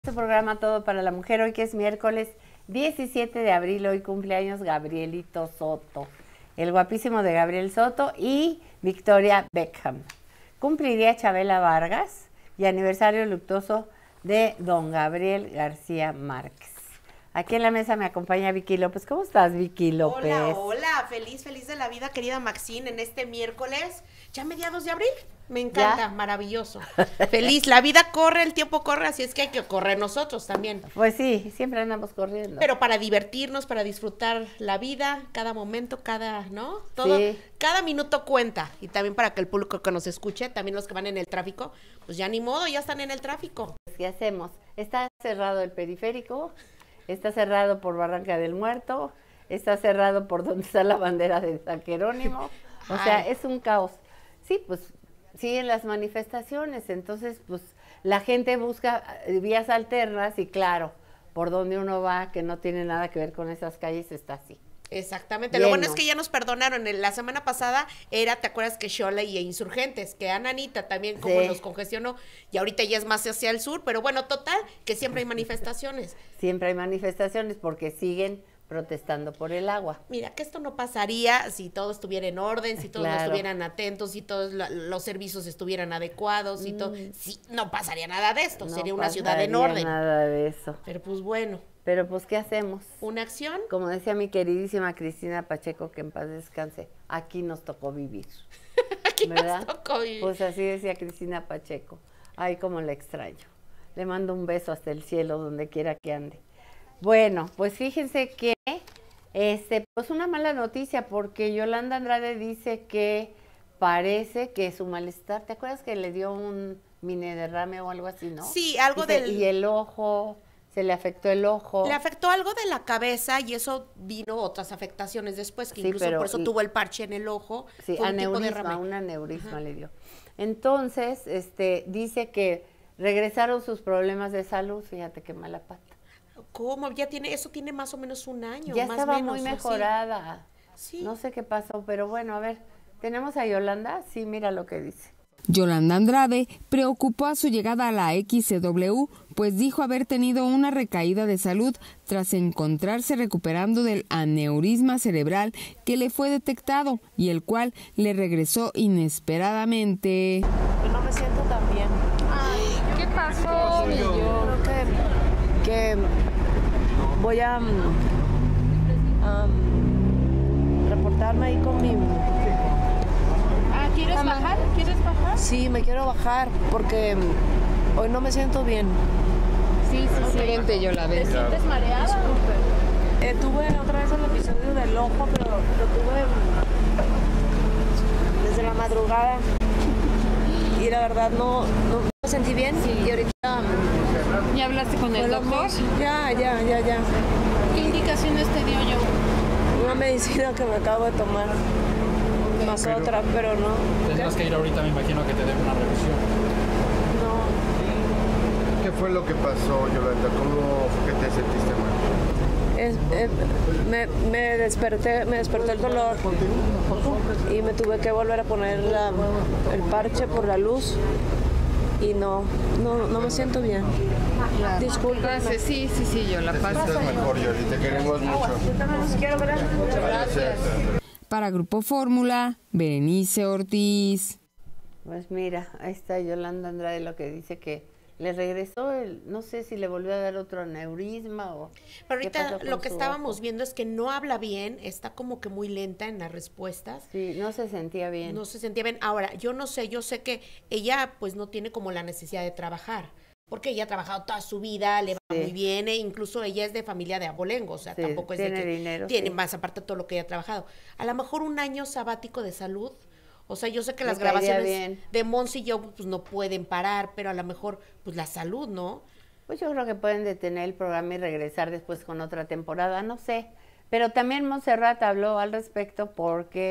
Este programa Todo para la Mujer, hoy que es miércoles 17 de abril, hoy cumpleaños Gabrielito Soto, el guapísimo de Gabriel Soto y Victoria Beckham. Cumpliría Chabela Vargas y aniversario luctuoso de don Gabriel García Márquez. Aquí en la mesa me acompaña Vicky López. ¿Cómo estás, Vicky López? Hola, hola, feliz de la vida, querida Maxine, en este miércoles, ya mediados de abril. Me encanta, ¿Ya? Maravilloso. Feliz, la vida corre, el tiempo corre, así es que hay que correr nosotros también. Pues sí, siempre andamos corriendo. Pero para divertirnos, para disfrutar la vida, cada momento, ¿no? Todo, sí. Cada minuto cuenta. Y también para que el público que nos escuche, también los que van en el tráfico, pues ya ni modo, ya están en el tráfico. ¿Qué hacemos? Está cerrado el periférico, está cerrado por Barranca del Muerto, está cerrado por donde está la bandera de San Jerónimo. O sea, es un caos. Sí, pues siguen las manifestaciones, entonces pues la gente busca vías alternas y claro, por donde uno va que no tiene nada que ver con esas calles está así. Exactamente, Lleno. Lo bueno es que ya nos perdonaron. La semana pasada era, ¿te acuerdas que Xola y Insurgentes? Que Anita también como nos congestionó, y ahorita ya es más hacia el sur, pero bueno, total, que siempre hay manifestaciones. Siempre hay manifestaciones porque siguen protestando por el agua. Mira, que esto no pasaría si todo estuviera en orden, si todos estuvieran atentos, si todos los servicios estuvieran adecuados, si todo, no pasaría nada de esto, sería una ciudad en orden. No nada de eso. Pero pues bueno. Pero pues, ¿qué hacemos? ¿Una acción? Como decía mi queridísima Cristina Pacheco, que en paz descanse, aquí nos tocó vivir. Aquí ¿verdad? nos tocó vivir. Pues así decía Cristina Pacheco. Ay, cómo la extraño. Le mando un beso hasta el cielo, donde quiera que ande. Bueno, pues fíjense que, pues una mala noticia, porque Yolanda Andrade dice que parece que su malestar, ¿te acuerdas que le dio un mini-derrame o algo así, no? Sí, algo Y el ojo, se le afectó el ojo. Le afectó algo de la cabeza y eso vino otras afectaciones después, que incluso por eso tuvo el parche en el ojo. Sí, aneurisma, un aneurisma le dio. Entonces, dice que regresaron sus problemas de salud, fíjate qué mala pata. ¿Cómo? Eso tiene más o menos un año. Ya más estaba menos, muy mejorada. Sí. No sé qué pasó, pero bueno, a ver, ¿tenemos a Yolanda? Sí, mira lo que dice. Yolanda Andrade preocupó a su llegada a la XCW, pues dijo haber tenido una recaída de salud tras encontrarse recuperando del aneurisma cerebral que le fue detectado y el cual le regresó inesperadamente. Yo no me siento tan bien. Ay, ¿qué pasó? Yo creo que voy a reportarme ahí con mi... ¿Quieres bajar? ¿Quieres bajar? Sí, me quiero bajar porque hoy no me siento bien. Sí, vente, yo la veo. ¿Te sientes mareada? Tuve otra vez el episodio del ojo, pero lo tuve desde la madrugada. Y la verdad no me sentí bien. Y ahorita... ¿Ya hablaste con el doctor? Ya. ¿Qué indicaciones te dio yo? Una medicina que me acabo de tomar. Más otra, pero no. Tendrás que ir ahorita, me imagino que te den una revisión. No. ¿Qué fue lo que pasó, Yolanda? ¿Cómo fue que te sentiste mal? Me despertó el dolor y me tuve que volver a poner el parche por la luz y no me siento bien. Disculpe. Sí, yo la paso. Estás mejor, Yoli, te queremos mucho. Yo también los quiero ver. Gracias. Para Grupo Fórmula, Berenice Ortiz. Pues mira, ahí está Yolanda Andrade, lo que dice que le regresó no sé si le volvió a dar otro aneurisma o... Pero ahorita lo que estábamos viendo es que no habla bien, está como que muy lenta en las respuestas. Sí, no se sentía bien. No se sentía bien. Ahora, yo sé que ella pues no tiene como la necesidad de trabajar, porque ella ha trabajado toda su vida, le va muy bien, e incluso ella es de familia de abolengo, o sea, tampoco es de que dinero, tiene más aparte de todo lo que ella ha trabajado. A lo mejor un año sabático de salud. O sea, yo sé que las grabaciones de Monse y yo pues no pueden parar, pero a lo mejor pues la salud, ¿no? Pues yo creo que pueden detener el programa y regresar después con otra temporada, no sé. Pero también Montserrat habló al respecto porque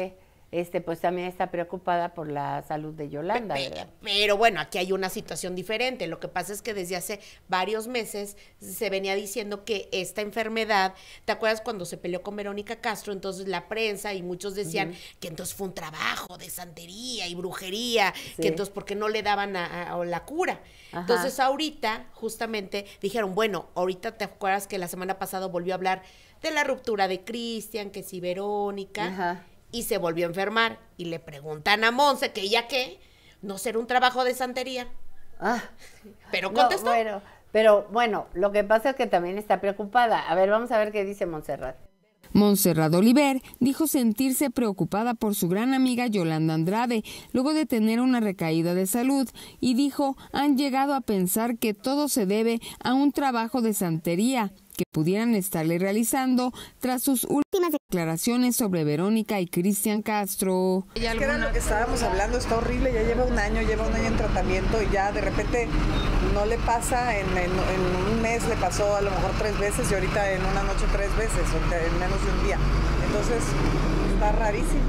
pues también está preocupada por la salud de Yolanda, ¿verdad? Pero bueno, aquí hay una situación diferente. Lo que pasa es que desde hace varios meses se venía diciendo que esta enfermedad, ¿te acuerdas cuando se peleó con Verónica Castro? Entonces la prensa y muchos decían que entonces fue un trabajo de santería y brujería, que entonces porque no le daban a la cura. Ajá. Entonces ahorita justamente dijeron, bueno, ahorita te acuerdas que la semana pasada volvió a hablar de la ruptura de Cristian, que sí Verónica. Ajá. Y se volvió a enfermar. Y le preguntan a Monse que ella qué, ¿no será un trabajo de santería? Ah, pero contestó. No, pero bueno, lo que pasa es que también está preocupada. A ver, vamos a ver qué dice Montserrat. Montserrat Oliver dijo sentirse preocupada por su gran amiga Yolanda Andrade, luego de tener una recaída de salud, y dijo, han llegado a pensar que todo se debe a un trabajo de santería que pudieran estarle realizando tras sus últimas declaraciones sobre Verónica y Cristian Castro. Es que era lo que estábamos hablando, está horrible, ya lleva un año en tratamiento y ya de repente no le pasa, en un mes le pasó a lo mejor 3 veces y ahorita en una noche 3 veces, o sea, en menos de un día. Entonces, está rarísimo.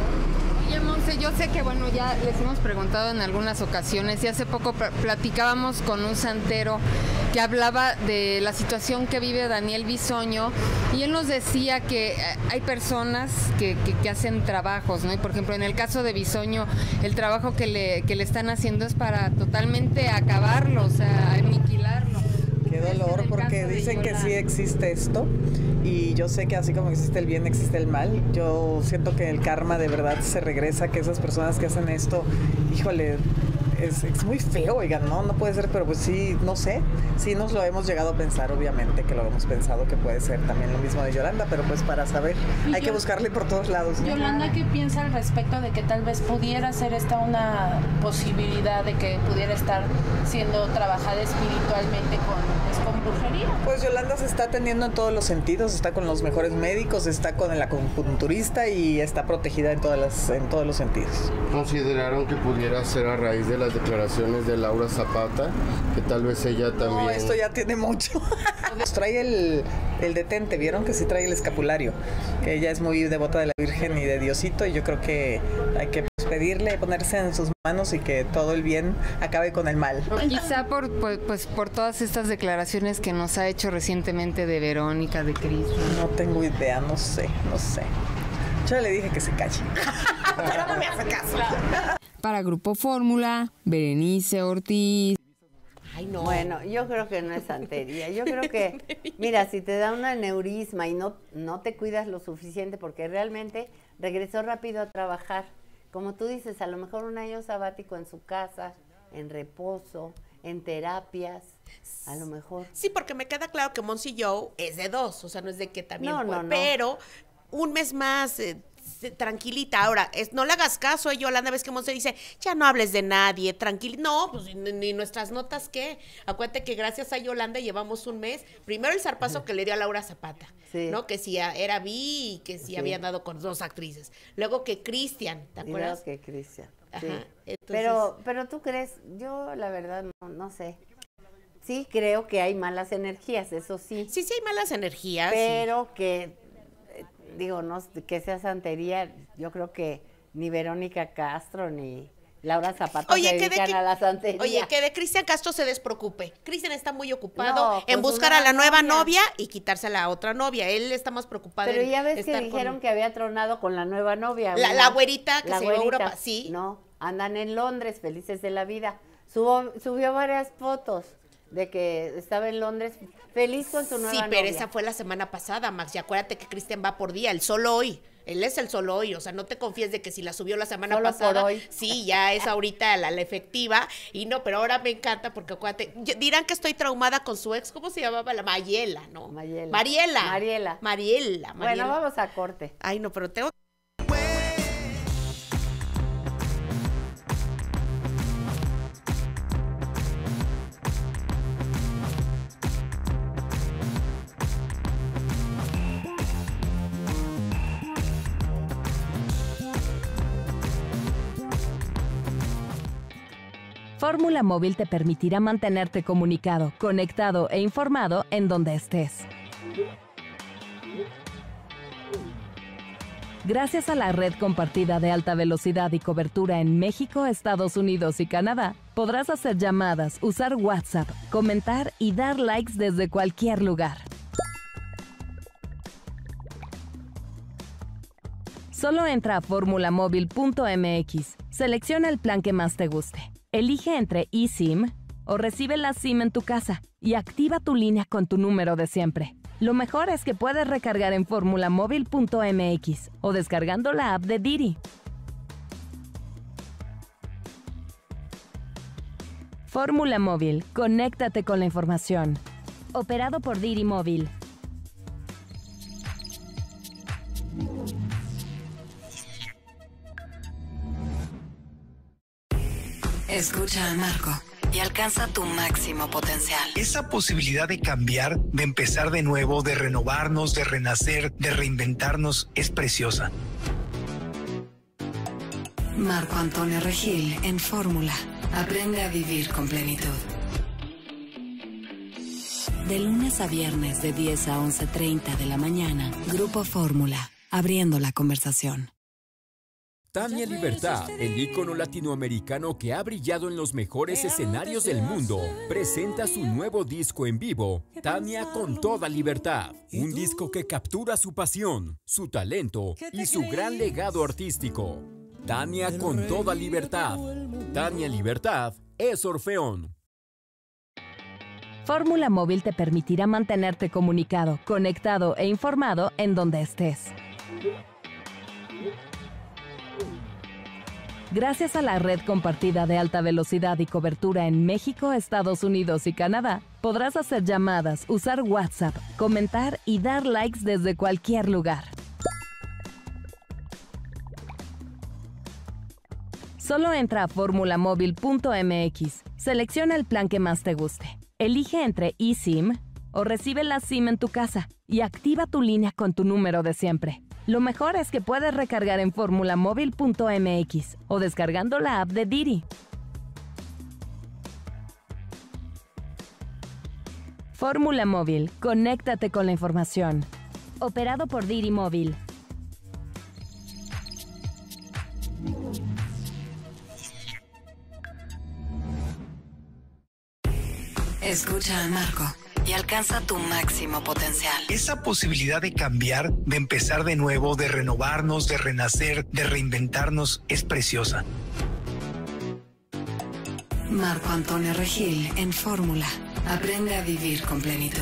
Oye, Monse, yo sé que, bueno, ya les hemos preguntado en algunas ocasiones y hace poco platicábamos con un santero que hablaba de la situación que vive Daniel Bisoño y él nos decía que hay personas que hacen trabajos, ¿no? Y por ejemplo, en el caso de Bisoño, el trabajo que le están haciendo es para totalmente acabarlo, o sea, aniquilarlo. Qué dolor, porque dicen que sí existe esto y yo sé que así como existe el bien, existe el mal. Yo siento que el karma de verdad se regresa, que esas personas que hacen esto, híjole, es muy feo, oigan, no puede ser, pero pues sí, no sé, sí nos lo hemos llegado a pensar, obviamente que lo hemos pensado que puede ser también lo mismo de Yolanda, pero pues para saber hay que buscarle por todos lados, ¿no? Yolanda, ¿qué piensa al respecto de que tal vez pudiera ser esta una posibilidad de que pudiera estar siendo trabajada espiritualmente con brujería? Pues Yolanda se está atendiendo en todos los sentidos, está con los mejores médicos, está con el acupunturista y está protegida en todos los sentidos. ¿Consideraron que pudiera ser a raíz de las declaraciones de Laura Zapata, que tal vez ella también... No, esto ya tiene mucho. Trae el detente, ¿vieron? Que sí trae el escapulario, que ella es muy devota de la Virgen y de Diosito, y yo creo que hay que pedirle, ponerse en sus manos y que todo el bien acabe con el mal. Quizá por todas estas declaraciones que nos ha hecho recientemente de Verónica, de Cristian. No tengo idea, no sé. Yo le dije que se calle, pero no me hace caso. Para Grupo Fórmula, Berenice Ortiz. Ay, no. Bueno, yo creo que no es santería. Yo creo que, mira, si te da un aneurisma y no te cuidas lo suficiente, porque realmente regresó rápido a trabajar. Como tú dices, a lo mejor un año sabático en su casa, en reposo, en terapias, a lo mejor. Sí, porque me queda claro que Monse Joe es de 2, o sea, no es de que también no. Pero un mes más... tranquilita. Ahora, no le hagas caso, Yolanda, ves que Monse dice, ya no hables de nadie, tranquilita. No, pues ni nuestras notas, ¿qué? Acuérdate que gracias a Yolanda llevamos un mes. Primero el zarpazo que le dio a Laura Zapata, ¿no? Que si era bi y que si habían dado con 2 actrices. Luego que Cristian, ¿te acuerdas? Que Cristian, sí. Entonces... Pero tú crees, yo la verdad no sé. Sí creo que hay malas energías, eso sí. Sí hay malas energías. Pero que... Digo, no que sea santería, yo creo que ni Verónica Castro ni Laura Zapata se dedican a la santería. Oye, que de Cristian Castro se despreocupe. Cristian está muy ocupado en buscar a la nueva novia y quitarse a la otra novia. Él está más preocupado. Pero ya ves que dijeron que había tronado con la nueva novia. La güerita que se iba a Europa, sí. No, andan en Londres, felices de la vida. Subió varias fotos de que estaba en Londres feliz con su nueva novia. Sí, pero esa fue la semana pasada, Max, y acuérdate que Cristian va por día, el solo hoy. Él es el solo hoy, o sea, no te confíes de que si la subió la semana solo pasada, por hoy. Sí, ya es ahorita la efectiva, y no, pero ahora me encanta porque acuérdate, dirán que estoy traumada con su ex, ¿cómo se llamaba? La Mariela, ¿no? Mariela. Bueno, vamos a corte. Ay, no, pero tengo... Fórmula Móvil te permitirá mantenerte comunicado, conectado e informado en donde estés. Gracias a la red compartida de alta velocidad y cobertura en México, Estados Unidos y Canadá, podrás hacer llamadas, usar WhatsApp, comentar y dar likes desde cualquier lugar. Solo entra a formulamóvil.mx, selecciona el plan que más te guste, elige entre eSIM o recibe la SIM en tu casa y activa tu línea con tu número de siempre. Lo mejor es que puedes recargar en formulamóvil.mx o descargando la app de Didi. Fórmula Móvil, conéctate con la información. Operado por Didi Móvil. Escucha a Marco y alcanza tu máximo potencial. Esa posibilidad de cambiar, de empezar de nuevo, de renovarnos, de renacer, de reinventarnos, es preciosa. Marco Antonio Regil en Fórmula. Aprende a vivir con plenitud. De lunes a viernes de 10 a 11:30 de la mañana, Grupo Fórmula, abriendo la conversación. Tania Libertad, el ícono latinoamericano que ha brillado en los mejores escenarios del mundo, presenta su nuevo disco en vivo, Tania con toda libertad. Un disco que captura su pasión, su talento y su gran legado artístico. Tania con toda libertad. Tania Libertad es Orfeón. Fórmula Móvil te permitirá mantenerte comunicado, conectado e informado en donde estés. Gracias a la red compartida de alta velocidad y cobertura en México, Estados Unidos y Canadá, podrás hacer llamadas, usar WhatsApp, comentar y dar likes desde cualquier lugar. Solo entra a formulamóvil.mx, selecciona el plan que más te guste, elige entre eSIM o recibe la SIM en tu casa y activa tu línea con tu número de siempre. Lo mejor es que puedes recargar en formulamóvil.mx o descargando la app de Didi. Fórmula Móvil, conéctate con la información. Operado por Didi Móvil. Escucha a Marco y alcanza tu máximo potencial. Esa posibilidad de cambiar, de empezar de nuevo, de renovarnos, de renacer, de reinventarnos, es preciosa. Marco Antonio Regil en Fórmula. Aprende a vivir con plenitud.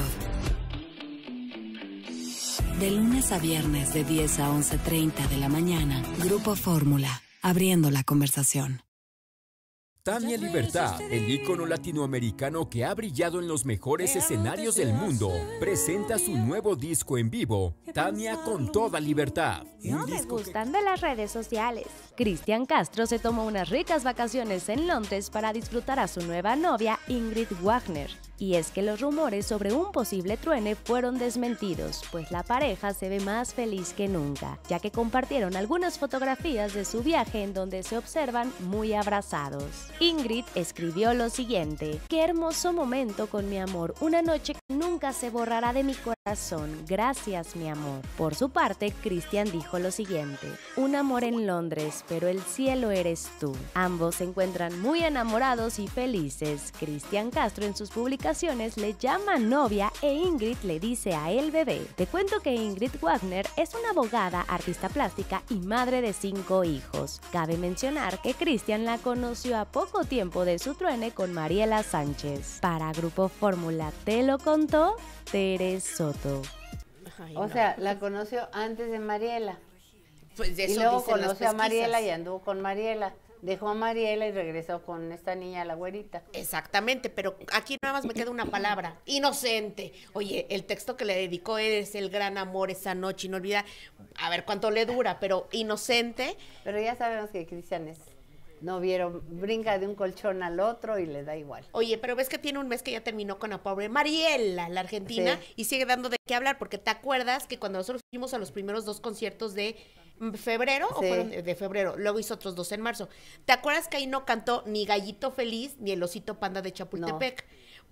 De lunes a viernes de 10 a 11:30 de la mañana, Grupo Fórmula, abriendo la conversación. Tania Libertad, el ícono latinoamericano que ha brillado en los mejores escenarios del mundo, presenta su nuevo disco en vivo, Tania con toda libertad. No me gustan de las redes sociales. Cristian Castro se tomó unas ricas vacaciones en Londres para disfrutar a su nueva novia, Ingrid Wagner. Y es que los rumores sobre un posible truene fueron desmentidos, pues la pareja se ve más feliz que nunca, ya que compartieron algunas fotografías de su viaje en donde se observan muy abrazados. Ingrid escribió lo siguiente: "Qué hermoso momento con mi amor, una noche que nunca se borrará de mi corazón, gracias mi amor". Por su parte, Cristian dijo lo siguiente: "Un amor en Londres, pero el cielo eres tú". Ambos se encuentran muy enamorados y felices. Cristian Castro en sus publicaciones le llama novia e Ingrid le dice a él bebé. Te cuento que Ingrid Wagner es una abogada, artista plástica y madre de 5 hijos. Cabe mencionar que Cristian la conoció a poco tiempo de su truene con Mariela Sánchez. Para Grupo Fórmula te lo contó Tere Soto. O sea, la conoció antes de Mariela. Pues de eso y luego dicen las conoció a Mariela pesquisas. y anduvo con Mariela. Dejó a Mariela y regresó con esta niña, la güerita. Exactamente, pero aquí nada más me queda una palabra: inocente. Oye, el texto que le dedicó es el gran amor esa noche, no olvida, a ver cuánto le dura, pero inocente. Pero ya sabemos que Cristian es, no vieron, brinca de un colchón al otro y le da igual. Oye, pero ves que tiene un mes que ya terminó con la pobre Mariela, la argentina, sí, y sigue dando de qué hablar, porque te acuerdas que cuando nosotros fuimos a los primeros 2 conciertos de febrero, sí, o fueron de febrero, luego hizo otros 2 en marzo. ¿Te acuerdas que ahí no cantó ni Gallito Feliz ni el Osito Panda de Chapultepec? No.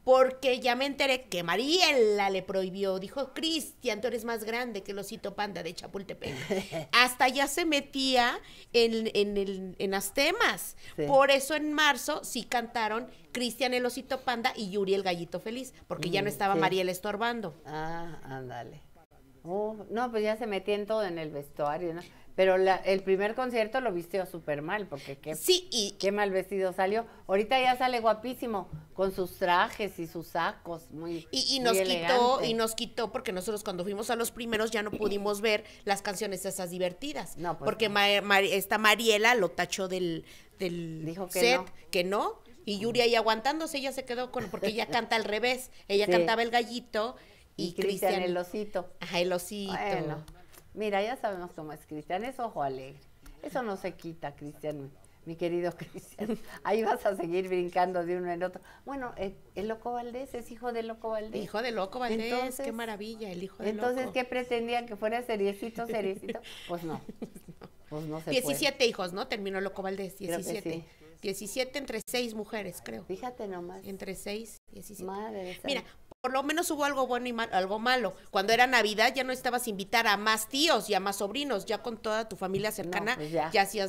porque ya me enteré que Mariela le prohibió, dijo, Cristian, tú eres más grande que el osito panda de Chapultepec. Hasta ya se metía en las temas. Sí. Por eso en marzo sí cantaron Cristian el osito panda y Yuri el gallito feliz, porque ya no estaba Mariela estorbando. Ah, ándale. No, pues ya se metía en todo, en el vestuario, ¿no? Pero el primer concierto lo vistió súper mal, porque qué mal vestido salió. Ahorita ya sale guapísimo, con sus trajes y sus sacos, muy nos quitó, porque nosotros cuando fuimos a los primeros ya no pudimos ver las canciones esas divertidas. No, pues porque esta Mariela lo tachó del dijo que set, que no, y Yuri ahí aguantándose, ella se quedó porque ella canta al revés, ella cantaba el gallito y Cristian el osito. Ajá, el osito. Bueno. Mira, ya sabemos cómo es Cristian, es ojo alegre. Eso no se quita, Cristian, mi querido Cristian. Ahí vas a seguir brincando de uno en otro. Bueno, el Loco Valdés es hijo de Loco Valdés. Hijo de Loco Valdés, entonces, qué maravilla, el hijo de Loco. Entonces, ¿qué pretendían? ¿Que fuera seriecito? Pues no. Pues no se 17 puede. Hijos, ¿no? Terminó Loco Valdés, 17. Sí. 17 entre 6 mujeres, creo. Fíjate nomás. Entre 6, 17. Madre Mira, por lo menos hubo algo bueno y algo malo. Cuando era Navidad ya no estabas invitar a más tíos y a más sobrinos, ya con toda tu familia cercana, no, pues ya hacías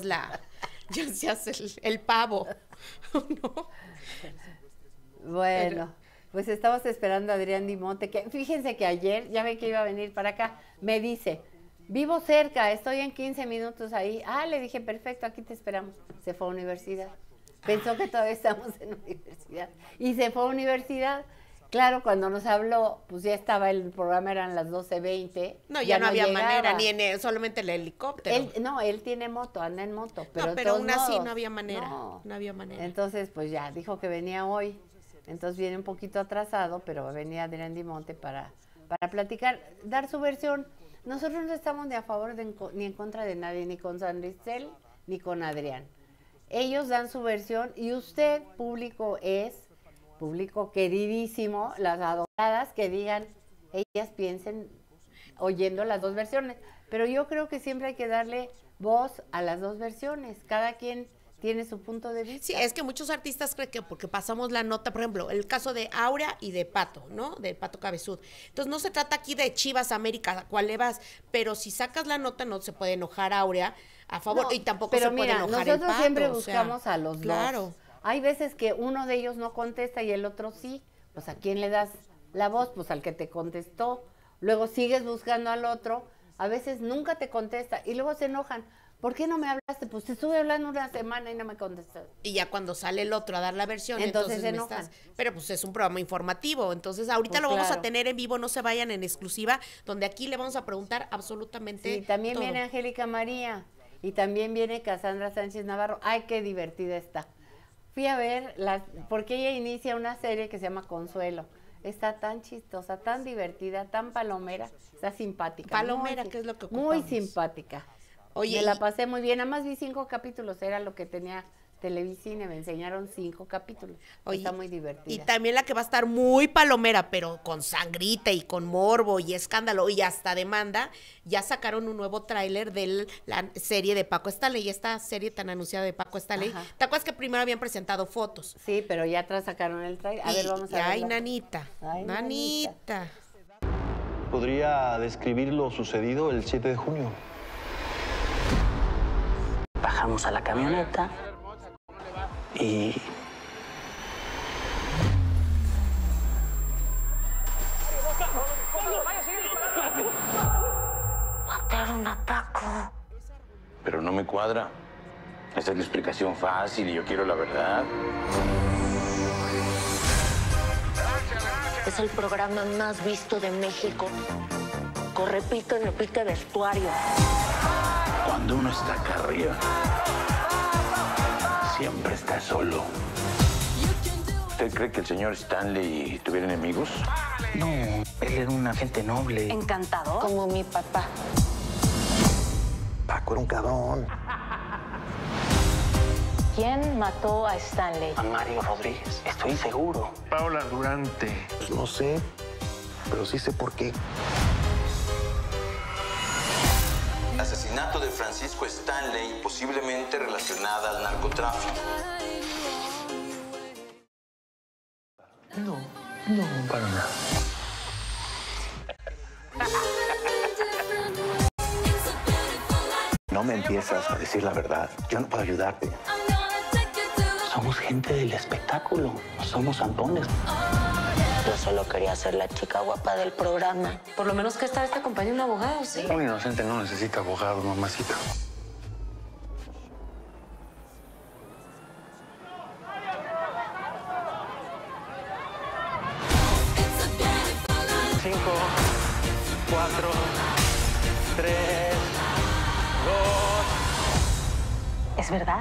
el pavo. ¿No? Bueno, pues estamos esperando a Adrián Dimonte, que fíjense que ayer, ya ven que iba a venir para acá, me dice, vivo cerca, estoy en 15 minutos ahí. Le dije, perfecto, aquí te esperamos. Se fue a universidad. Pensó que todavía estamos en universidad. Y se fue a universidad. Claro, cuando nos habló, pues ya estaba el programa, eran las 12:20. No, ya no había manera, ni solamente el helicóptero. Él tiene moto, anda en moto. Pero aún así no había manera, no había manera. Entonces, pues ya, dijo que venía hoy. Entonces viene un poquito atrasado, pero venía Adrián Dimonte para platicar, dar su versión. Nosotros no estamos ni a favor ni en contra de nadie, ni con San Rizal, ni con Adrián. Ellos dan su versión y usted, público queridísimo, las adoradas que digan, ellas piensen oyendo las dos versiones. Pero yo creo que siempre hay que darle voz a las dos versiones. Cada quien tiene su punto de vista. Sí, es que muchos artistas creen que porque pasamos la nota, por ejemplo, el caso de Aurea y de Pato, ¿no? De Pato Cabezud. Entonces no se trata aquí de Chivas América, ¿a cuál le vas? Pero si sacas la nota no se puede enojar Aurea a favor y tampoco se puede enojar el Pato. Nosotros siempre buscamos a los dos. Hay veces que uno de ellos no contesta y el otro sí. Pues ¿a quién le das la voz? Pues al que te contestó. Luego sigues buscando al otro. A veces nunca te contesta y luego se enojan. ¿Por qué no me hablaste? Pues te estuve hablando una semana y no me contestaste. Y ya cuando sale el otro a dar la versión, entonces se enojan. Pero pues es un programa informativo, entonces ahorita lo vamos a tener en vivo, no se vayan, en exclusiva, donde aquí le vamos a preguntar absolutamente todo. Sí, también todo. Viene Angélica María y también viene Cassandra Sánchez Navarro. ¡Ay, qué divertida está! Fui a ver, porque ella inicia una serie que se llama Consuelo. Está tan chistosa, tan divertida, tan palomera, está simpática. Palomera, ¿qué es lo que ocupamos? Muy simpática. Oye, me la pasé muy bien, además vi 5 capítulos, era lo que tenía Televicine, me enseñaron 5 capítulos. Oye, está muy divertida. Y también la que va a estar muy palomera, pero con sangrita y con morbo y escándalo y hasta demanda, ya sacaron un nuevo tráiler de la serie de Paco Stanley, esta serie tan anunciada de Paco Stanley. Ajá. ¿Te acuerdas que primero habían presentado fotos? Sí, pero ya atrás sacaron el tráiler. A ver, vamos a ver. Ay, nanita, nanita. ¿Podría describir lo sucedido el 7 de junio? Bajamos a la camioneta y... Mataron a Paco. Pero no me cuadra. Esa es la explicación fácil y yo quiero la verdad. Es el programa más visto de México. Repite vestuario. Cuando uno está acá arriba, siempre está solo. ¿Usted cree que el señor Stanley tuviera enemigos? No, él era un agente noble. Encantador. Como mi papá. Paco era un cabrón. ¿Quién mató a Stanley? A Mario Rodríguez, estoy seguro. Paula Durante. Pues no sé, pero sí sé por qué. Asesinato de Francisco Stanley, posiblemente relacionada al narcotráfico. No. No, para nada. No me empiezas a decir la verdad. Yo no puedo ayudarte. Somos gente del espectáculo, no somos santones. Yo solo quería ser la chica guapa del programa. Por lo menos que esta vez te acompañe un abogado, ¿sí? Un inocente no necesita abogado, mamacita. Cinco, 4, 3, 2. ¿Es verdad?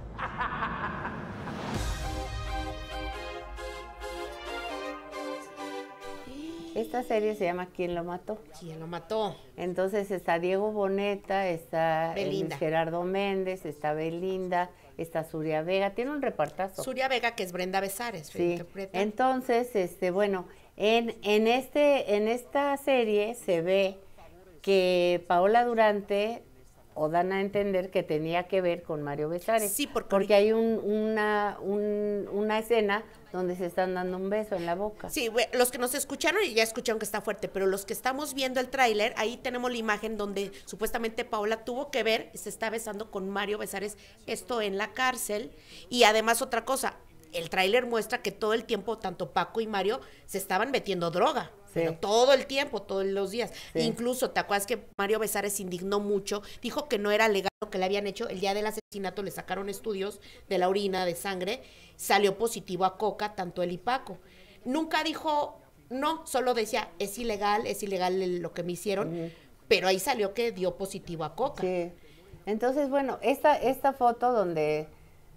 Esta serie se llama ¿Quién lo mató? ¿Quién lo mató? Entonces está Diego Boneta, está Belinda. Gerardo Méndez, está Belinda, está Zuria Vega, tiene un repartazo. Zuria Vega, que es Brenda Besares. Sí. Interpreta. Entonces, bueno, en esta serie se ve que Paola Durante o dan a entender que tenía que ver con Mario Besares. Sí, porque hay una escena donde se están dando un beso en la boca. Sí, los que nos escucharon ya escucharon que está fuerte, pero los que estamos viendo el tráiler, ahí tenemos la imagen donde supuestamente Paola tuvo que ver, se está besando con Mario Besares, esto en la cárcel. Y además otra cosa, el tráiler muestra que todo el tiempo tanto Paco y Mario se estaban metiendo droga. Sí. Pero todo el tiempo, todos los días. Sí. Incluso, ¿te acuerdas que Mario Besares se indignó mucho? Dijo que no era legal lo que le habían hecho. El día del asesinato le sacaron estudios de la orina, de sangre. Salió positivo a coca, tanto él y Paco. Nunca dijo, no, solo decía, es ilegal lo que me hicieron. Pero ahí salió que dio positivo a coca. Sí. Entonces, bueno, esta foto donde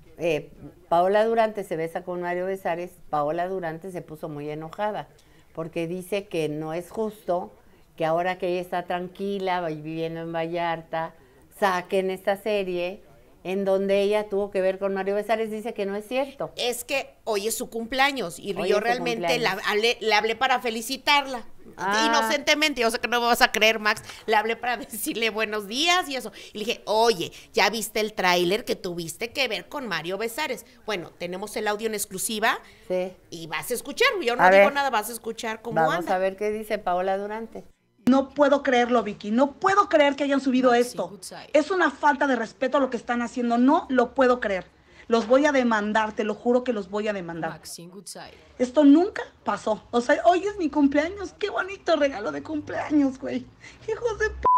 Paola Durante se besa con Mario Besares, Paola Durante se puso muy enojada, porque dice que no es justo que ahora que ella está tranquila, viviendo en Vallarta, saquen esta serie en donde ella tuvo que ver con Mario Besares. Dice que no es cierto. Es que hoy es su cumpleaños y Hoy yo es su realmente cumpleaños. le hablé para felicitarla. Inocentemente, yo sé que no me vas a creer, Max, le hablé para decirle buenos días y eso. Y le dije, oye, ¿ya viste el tráiler que tuviste que ver con Mario Besares? Bueno, tenemos el audio en exclusiva y vas a escuchar. Yo no digo nada, vas a escuchar cómo anda. Vamos a ver qué dice Paola Durante. No puedo creerlo, Vicky. No puedo creer que hayan subido esto. Es una falta de respeto a lo que están haciendo. No lo puedo creer. Los voy a demandar, te lo juro que los voy a demandar. Esto nunca pasó. O sea, hoy es mi cumpleaños. Qué bonito regalo de cumpleaños, güey. Hijos de p...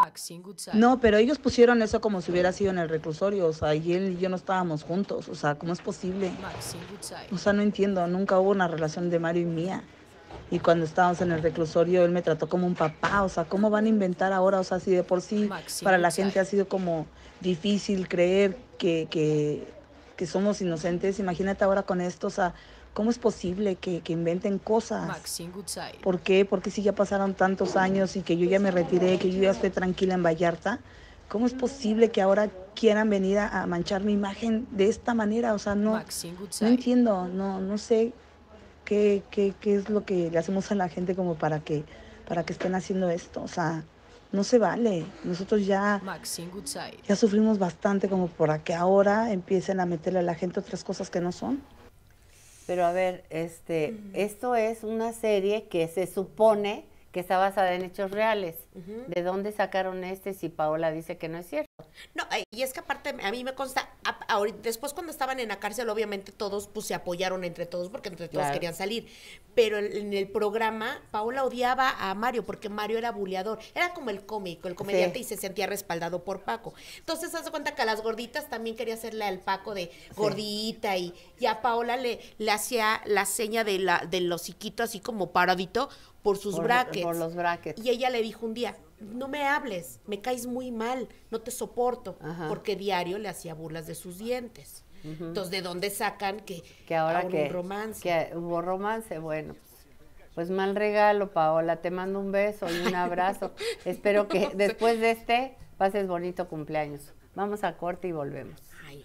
No, pero ellos pusieron eso como si hubiera sido en el reclusorio. O sea, y él y yo no estábamos juntos. O sea, ¿cómo es posible? O sea, no entiendo. Nunca hubo una relación de Mario y mía. Y cuando estábamos en el reclusorio, él me trató como un papá. O sea, ¿cómo van a inventar ahora? O sea, si de por sí para la gente ha sido como difícil creer que somos inocentes. Imagínate ahora con esto. O sea, ¿cómo es posible que inventen cosas? ¿Por qué? Porque si ya pasaron tantos años y que yo ya me retiré, que yo ya estoy tranquila en Vallarta. ¿Cómo es posible que ahora quieran venir a manchar mi imagen de esta manera? O sea, no entiendo, no sé. ¿Qué es lo que le hacemos a la gente como para que estén haciendo esto? O sea, no se vale. Nosotros ya sufrimos bastante como para que ahora empiecen a meterle a la gente otras cosas que no son. Pero a ver, esto es una serie que se supone que está basada en hechos reales. ¿De dónde sacaron si Paola dice que no es cierto? No, y es que aparte a mí me consta, después cuando estaban en la cárcel obviamente todos pues se apoyaron entre todos porque entre todos querían salir, pero en el programa Paola odiaba a Mario porque Mario era buleador, era como el cómico, el comediante y se sentía respaldado por Paco. Entonces haz de cuenta que a las gorditas también quería hacerle al Paco de gordita y a Paola le hacía la seña del hociquito así como paradito por sus brackets. Por los brackets. Y ella le dijo un día, no me hables, me caes muy mal, no te soporto, porque diario le hacía burlas de sus dientes. Entonces, ¿de dónde sacan que ahora hubo un romance? Que hubo romance, bueno, pues mal regalo, Paola, te mando un beso y un abrazo. Espero que después de pases bonito cumpleaños. Vamos a corte y volvemos. Ay.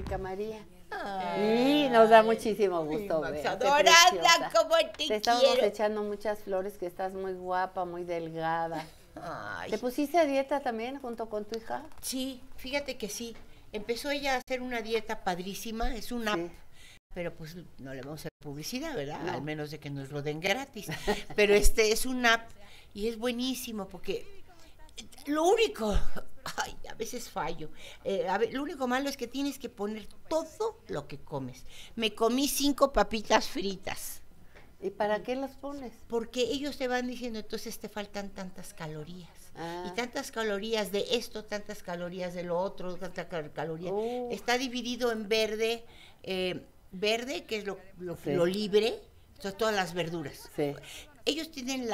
Angélica María. Y nos da muchísimo gusto verte, adorada, como te quiero. Estamos echando muchas flores, que estás muy guapa, muy delgada. Ay. ¿Te pusiste a dieta también junto con tu hija? Sí, fíjate que sí. Empezó ella a hacer una dieta padrísima, es una app, pero pues no le vamos a hacer publicidad, ¿verdad? No. Al menos de que nos lo den gratis. Pero es una app y es buenísimo porque lo único, a veces fallo, lo único malo es que tienes que poner todo lo que comes. Me comí 5 papitas fritas. ¿Y para qué las pones? Porque ellos te van diciendo, entonces te faltan tantas calorías. Y tantas calorías de esto, tantas calorías de lo otro, tantas calorías. Está dividido en verde, que es lo libre, entonces todas las verduras. Sí. Ellos tienen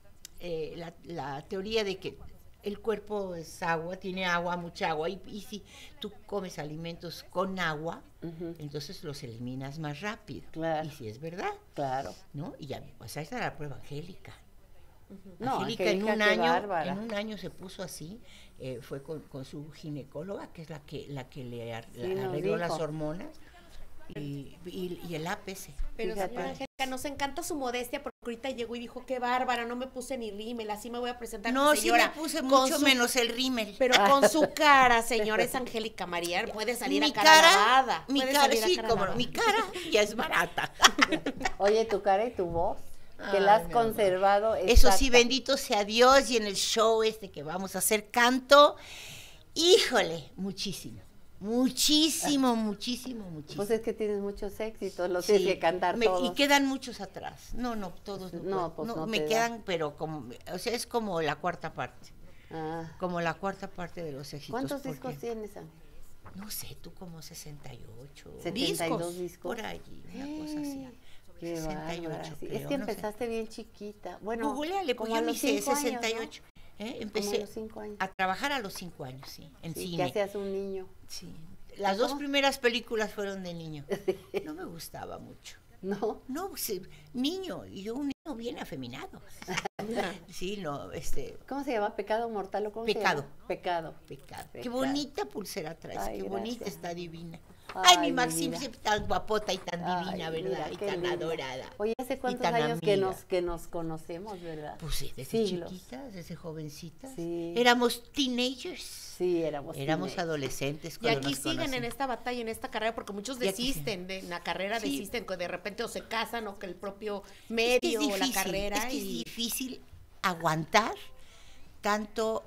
la teoría de que el cuerpo es agua, tiene agua, mucha agua, y si tú comes alimentos con agua, entonces los eliminas más rápido. Claro. Y si es verdad. Claro. ¿No? Y ya, pues ahí está la prueba, Angélica. No, Angélica en un año se puso así, fue con su ginecóloga, que es la que le arregló las hormonas, y el APS. Pero Fíjate. señora Angélica, nos encanta su modestia, porque ahorita llegó y dijo, qué bárbara, no me puse ni rímel, así me voy a presentar. No, señora, sí me puse mucho menos el rímel. Pero con su cara, señora, es Angélica María, puede salir a cara lavada. Mi cara, sí, como no, mi cara ya es barata. Oye, tu cara y tu voz, que la has conservado. Eso sí, bendito sea Dios, y en el show que vamos a hacer canto, híjole, muchísimo. Muchísimo. Pues es que tienes muchos éxitos, los tienes que cantar todos. Y quedan muchos atrás. No, todos no. Pues no me quedan, pero como, o sea, es como la cuarta parte. Como la cuarta parte de los éxitos. ¿Cuántos discos tienes, Ángel? No sé, tú como 68. 72 discos. Por allí, una cosa así. Qué 68, creo, es que empezaste bien chiquita. Bueno, Googleale, pues yo me hice 68. ¿no? Empecé a los 5 años. a trabajar a los 5 años, sí, en cine. Que hacías un niño. Sí. Las 2 primeras películas fueron de niño. No me gustaba mucho. ¿No? No, niño, y yo un niño bien afeminado. Sí, no, ¿Cómo se llama? ¿Pecado mortal o cómo Pecado. se llama? Pecado. Qué bonita pulsera traes, Ay, qué bonita, gracias. está divina. Ay, mi mi Maxim, vida. siempre tan guapota y tan divina, Ay, ¿verdad? mira, Y qué tan linda. adorada. Oye, ¿hace cuántos tan años amiga. que nos conocemos, verdad? Pues sí, desde Siglos. chiquitas, desde jovencitas. Sí. Éramos teenagers. Sí, éramos adolescentes Y cuando aquí nos siguen conocimos. en esta batalla, en esta carrera, porque muchos desisten de la carrera, desisten, que de repente o se casan o que el propio medio o la carrera. Es que es difícil aguantar tanto.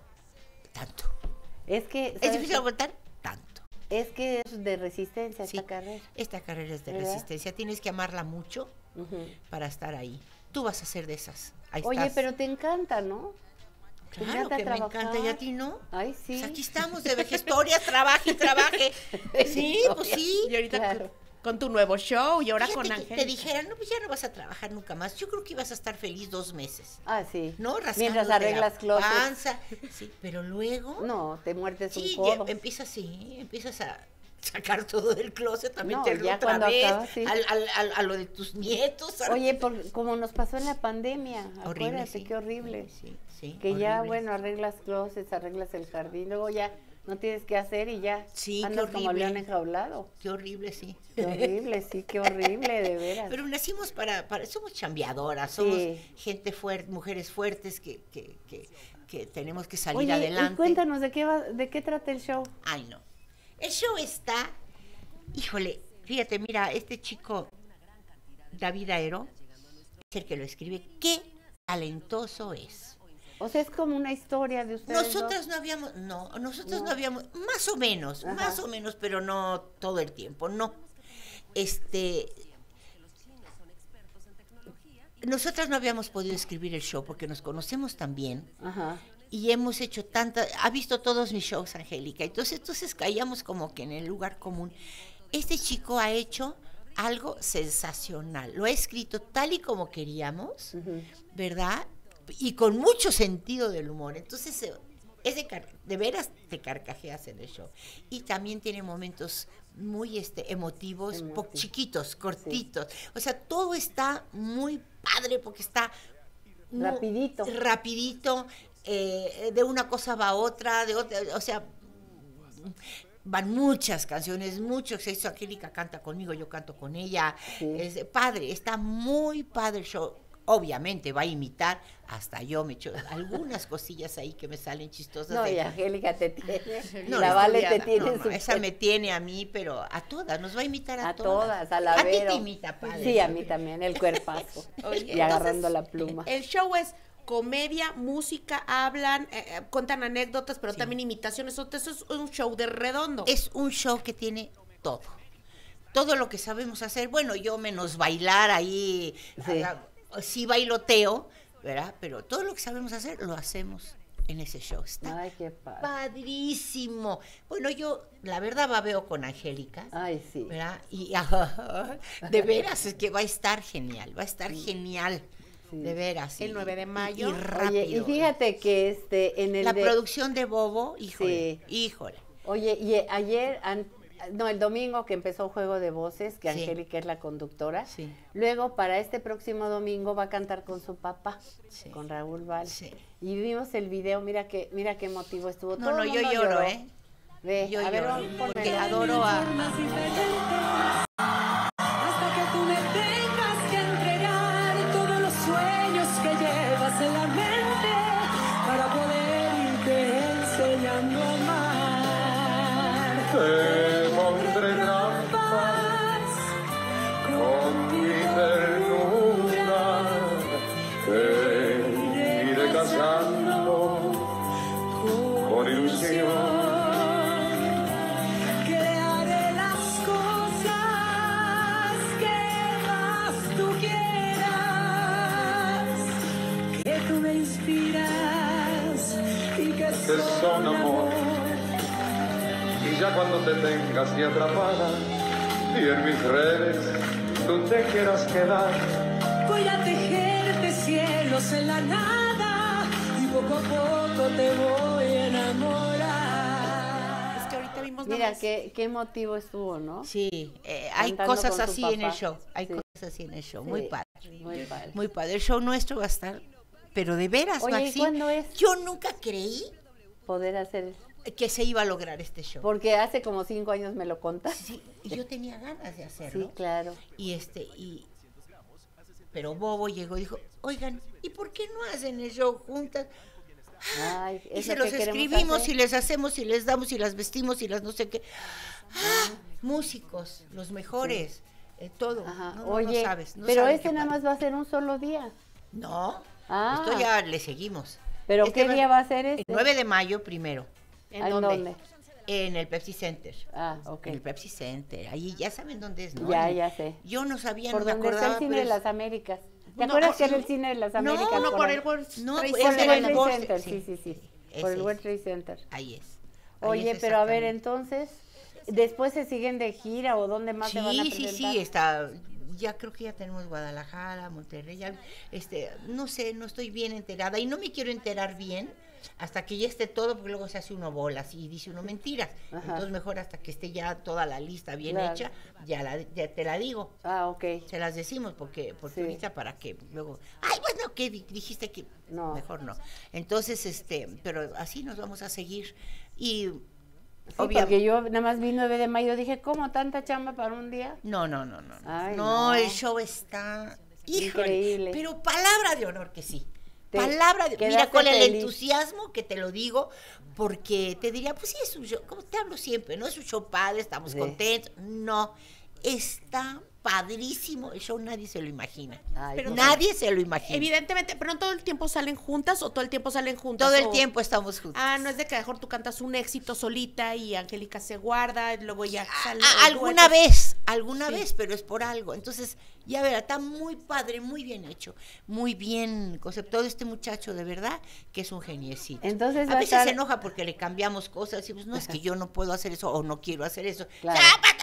Es que Es difícil aguantar tanto. Es que es de resistencia esta carrera. Esta carrera es de ¿verdad? resistencia, tienes que amarla mucho para estar ahí. Tú vas a ser de esas. Ahí Oye, estás. pero te encanta, ¿no? ¿Te Claro encanta que trabajar? me encanta, ¿y a ti no? Ay, sí. Pues aquí estamos de vejestorias, trabaje y trabaje. Sí, pues sí. Y ahorita con tu nuevo show y ahora Fíjate con que Ángel. te dijeran, no, pues ya no vas a trabajar nunca más. Yo creo que ibas a estar feliz 2 meses. Ah, sí. ¿No? Mientras arreglas la closets. panza. Sí, pero luego. No, te muerdes sí, un codo. empiezas a sacar todo del closet, también No, te ya otra cuando vez, acabas, sí. a lo de tus nietos. Oye, como nos pasó en la pandemia, Horrible, acuérdate, sí. qué horrible. Sí, que ya, horrible. bueno, arreglas closets, arreglas el jardín, luego ya no tienes que hacer y ya Sí, andas qué como horrible. león enjaulado. Qué horrible, sí. Qué horrible, sí, qué horrible, de veras. Pero nacimos somos chambeadoras, somos Sí. gente fuerte, mujeres fuertes que tenemos que salir Oye, adelante. y cuéntanos, ¿de qué trata el show? Ay, no. El show está, híjole, fíjate, mira, este chico, David Aero, es el que lo escribe, qué talentoso es. O sea, es como una historia de ustedes Nosotras dos. no habíamos, más o menos, pero no todo el tiempo, no. Nosotras no habíamos podido escribir el show porque nos conocemos tan bien. Ajá. Y hemos hecho ha visto todos mis shows, Angélica, entonces caíamos como que en el lugar común. Este chico ha hecho algo sensacional, lo ha escrito tal y como queríamos, ¿verdad? Y con mucho sentido del humor, entonces de veras te carcajeas en el show. Y también tiene momentos muy emotivos, chiquitos, cortitos, o sea, todo está muy padre porque está rapidito, de una cosa va a otra, de otra, o sea, van muchas canciones, muchos, eso, Angélica canta conmigo, yo canto con ella, es padre, está muy padre el show. Obviamente va a imitar, hasta yo me echo algunas cosillas ahí que me salen chistosas. No, y Angélica te tiene, no, la Vale te tiene. No, esa me tiene a mí, pero a todas, nos va a imitar a todas. A la A ti Vero. te imita, padre. Sí, a mí también, el cuerpazo. Oye, y agarrando la pluma. El show es comedia, música, hablan, cuentan anécdotas, pero también imitaciones. Eso es un show de redondo. Es un show que tiene todo. Todo lo que sabemos hacer. Bueno, yo menos bailar ahí, sí bailoteo, ¿verdad? Pero todo lo que sabemos hacer lo hacemos en ese show. Está Ay, qué padre. Padrísimo. Bueno, yo la verdad babeo con Angélica. Ay, sí. ¿Verdad? Y de veras es que va a estar genial, va a estar genial. Sí. De veras. El 9 de mayo. Y rápido. Oye, y fíjate que en el la producción de Bobo, híjole, híjole. Oye, y ayer, el domingo que empezó Juego de Voces, que Angélica es la conductora, luego para este próximo domingo va a cantar con su papá, con Raúl Val. Y vimos el video, mira qué emotivo estuvo. No, yo lloro, ¿eh? Ve, yo a ver, lloro, porque ponmela. adoro a... Hasta que tú me tengas que entregar todos los sueños que llevas en la mente para poder irte enseñando a amar. Te pondré trampas con mi ternura, te iré casando con ilusión. Crearé las cosas que más tú quieras, que tú me inspiras y que son amor. Y ya cuando te tengas y atrapada y en mis redes tú te quieras quedar, voy a tejerte cielos en la nada y poco a poco te voy a enamorar. Es que ahorita vimos Mira, qué emotivo estuvo, ¿no? Sí, hay cosas así en el show, cosas así en el show, muy padre. Muy padre. Muy padre, el show nuestro va a estar, pero de veras, Oye, Maxine, ¿y cuándo es? Yo nunca creí poder hacer que se iba a lograr este show. Porque hace como 5 años me lo contaste. Sí, y yo tenía ganas de hacerlo. Sí, claro. Pero Bobo llegó y dijo, oigan, ¿y por qué no hacen el show juntas? Ay, y se los escribimos y les hacemos y les damos y las vestimos y las no sé qué. Músicos, los mejores, todo. Oye, no sabes, pero nada más va a ser un solo día. No, esto ya le seguimos. ¿Pero qué día va a ser El 9 de mayo primero. ¿En dónde? En el Pepsi Center. Ok. En el Pepsi Center. Ahí ya saben dónde es, ¿no? Ya sé. Yo no sabía, por no me donde acordaba. está el Cine de las Américas. ¿Te acuerdas que era el Cine de las Américas? No, por el World Trade Center. Sí. Por el World Trade Center. Ahí es. Oye, pero a ver, entonces, ¿después se siguen de gira o dónde más se van a presentar? Sí, está... Ya creo que ya tenemos Guadalajara, Monterrey, no sé, no estoy bien enterada y no me quiero enterar bien hasta que ya esté todo, porque luego se hace uno bolas y dice uno mentiras. Entonces mejor hasta que esté ya toda la lista bien hecha, ya te la digo. Ok. Se las decimos porque ahorita para que luego, bueno, ¿qué dijiste que? No. Mejor no. Entonces, pero así nos vamos a seguir y... Sí, porque yo nada más vi 9 de mayo, dije, ¿cómo tanta chamba para un día? No. Ay, no, el show está increíble. Pero palabra de honor que sí. Mira, con el entusiasmo que te lo digo, porque te diría, pues sí, es un show, como te hablo siempre, no es un show padre, estamos contentos. No, está padrísimo el show, nadie se lo imagina. Pero nadie se lo imagina. Evidentemente, pero no todo el tiempo salen juntas o todo el tiempo salen juntas. Todo el tiempo estamos juntas. No es de que mejor tú cantas un éxito solita y Angélica se guarda, y luego ya sale. Alguna vez, pero es por algo. Entonces, ya verá, está muy padre, muy bien hecho, muy bien conceptuado este muchacho, de verdad, que es un geniecito. Entonces, a veces se enoja porque le cambiamos cosas, decimos, no, es que yo no puedo hacer eso o no quiero hacer eso. Claro.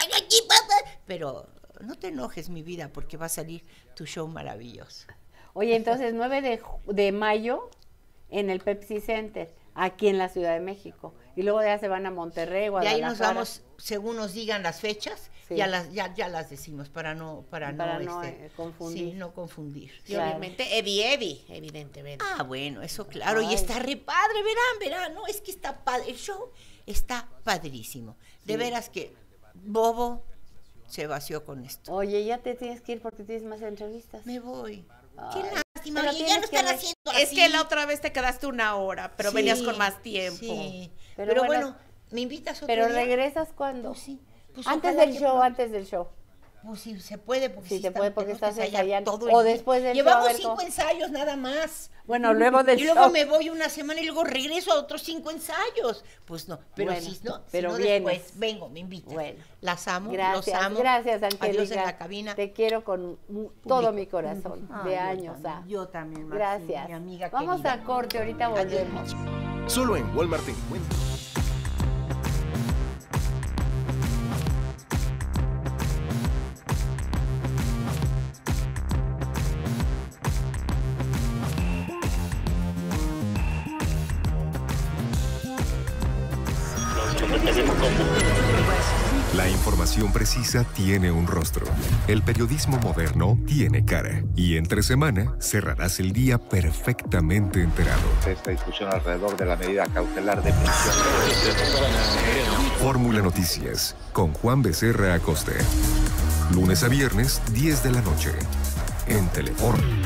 Pero no te enojes, mi vida, porque va a salir tu show maravilloso. Oye, entonces 9 de mayo en el Pepsi Center, aquí en la Ciudad de México. Y luego ya se van a Monterrey, Guadalajara. Y ahí nos vamos, según nos digan las fechas, ya las decimos para no confundir. Sí, no confundir. Y obviamente evidentemente. Bueno, eso claro, y está re padre, verán, no, es que está padre. El show Está padrísimo. De veras que Bobo se vació con esto. Oye, ya te tienes que ir porque tienes más entrevistas. Me voy. Ay, Qué lástima, pero oye, ya lo están haciendo así. Es que la otra vez te quedaste 1 hora, pero venías con más tiempo. Sí, pero bueno, ¿me invitas otro Pero día? ¿regresas cuándo? Pues sí. Pues antes ojalá del que show, pronto. antes del show. Pues sí, se puede, porque Sí, sí se puede porque tenemos estás que ensayar ensayando. todo el O día. después del Llevamos show, a ver 5 cómo. ensayos nada más. Bueno, luego del Y luego show. me voy una semana y luego regreso a otros 5 ensayos. Pues no, pero Bueno, si no, pero si no vienes. después vengo, me invitas. Bueno. Las amo, Gracias, los amo. gracias, Angélica. Adiós en la cabina. Te quiero con todo mi corazón, Ay, de yo años. también, yo también, Maxi, Gracias. mi amiga Vamos querida. a corte, ahorita volvemos. Solo en Walmart encuentro. La información precisa tiene un rostro. El periodismo moderno tiene cara. Y entre semana cerrarás el día perfectamente enterado. Esta discusión alrededor de la medida cautelar de prisión. Fórmula Noticias con Juan Becerra Acosta. Lunes a viernes, 10 de la noche. En Telefórmula.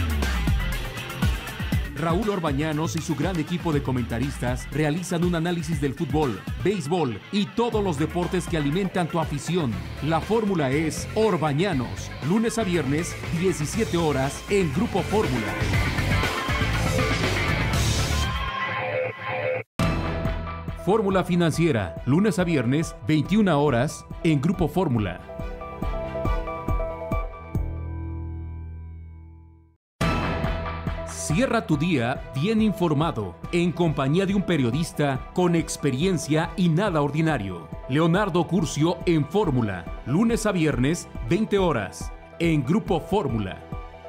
Raúl Orbañanos y su gran equipo de comentaristas realizan un análisis del fútbol, béisbol y todos los deportes que alimentan tu afición. La fórmula es Orbañanos, lunes a viernes, 17 horas en Grupo Fórmula. Fórmula Financiera, lunes a viernes, 21 horas en Grupo Fórmula. Cierra tu día bien informado, en compañía de un periodista con experiencia y nada ordinario. Leonardo Curcio en Fórmula, lunes a viernes, 20 horas, en Grupo Fórmula.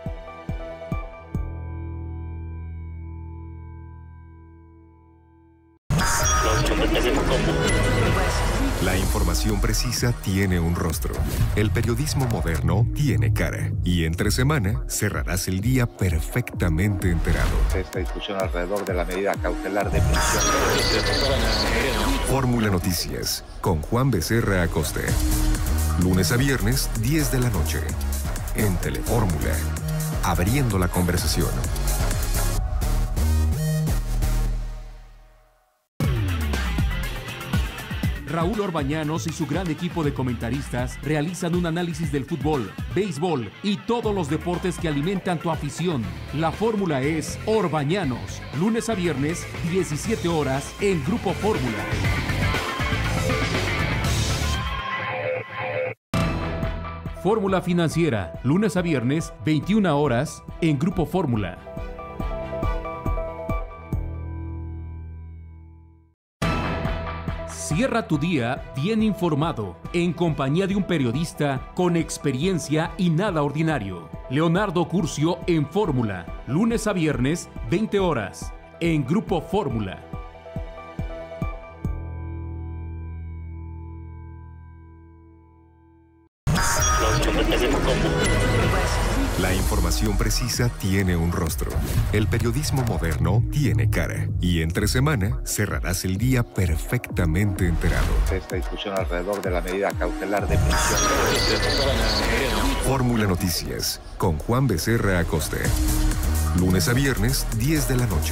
La información precisa tiene un rostro. El periodismo moderno tiene cara. Y entre semana cerrarás el día perfectamente enterado. Esta discusión alrededor de la medida cautelar de prisión. Fórmula Noticias con Juan Becerra Acosta. Lunes a viernes, 10 de la noche. En Telefórmula. Abriendo la conversación. Raúl Orbañanos y su gran equipo de comentaristas realizan un análisis del fútbol, béisbol y todos los deportes que alimentan tu afición. La fórmula es Orbañanos, lunes a viernes, 17 horas en Grupo Fórmula. Fórmula Financiera, lunes a viernes, 21 horas en Grupo Fórmula. Cierra tu día bien informado, en compañía de un periodista con experiencia y nada ordinario. Leonardo Curcio en Fórmula, lunes a viernes, 20 horas, en Grupo Fórmula. La información precisa tiene un rostro. El periodismo moderno tiene cara. Y entre semana cerrarás el día perfectamente enterado. Esta discusión alrededor de la medida cautelar de prisión. Fórmula Noticias con Juan Becerra Acosta. Lunes a viernes, 10 de la noche.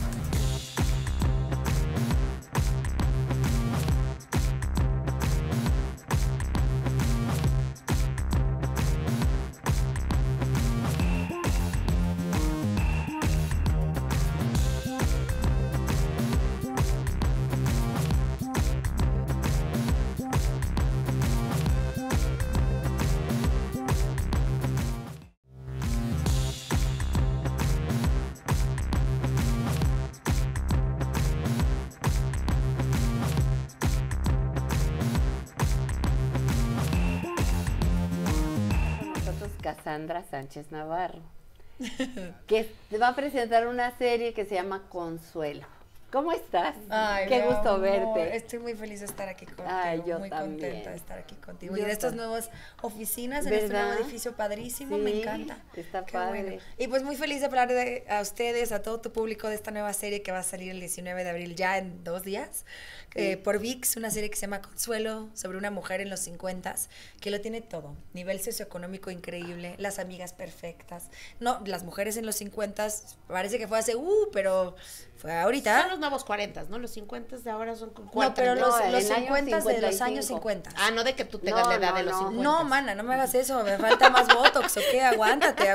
Cassandra Sánchez Navarro, que va a presentar una serie que se llama Consuelo. ¿Cómo estás? Ay, qué mi gusto amor, verte. Estoy muy feliz de estar aquí contigo. Ay, yo muy también. contenta de estar aquí contigo. Yo Y de estas también. nuevas oficinas, en ¿Verdad? este nuevo edificio padrísimo, Sí, me encanta. Está Qué padre. bueno. Y pues muy feliz de hablar a ustedes, a todo tu público de esta nueva serie que va a salir el 19 de abril, ya en 2 días, por ViX, una serie que se llama Consuelo, sobre una mujer en los 50s, que lo tiene todo. Nivel socioeconómico increíble, las amigas perfectas. No, las mujeres en los 50s, parece que fue hace, pero fue ahorita. Son los nuevos 40, ¿no? Los 50 de ahora son No, pero los 50 de los años 50. Ah, no de que tú tengas la edad de los 50. No, mana, no me hagas eso, me falta más botox, ¿o qué? Aguántate.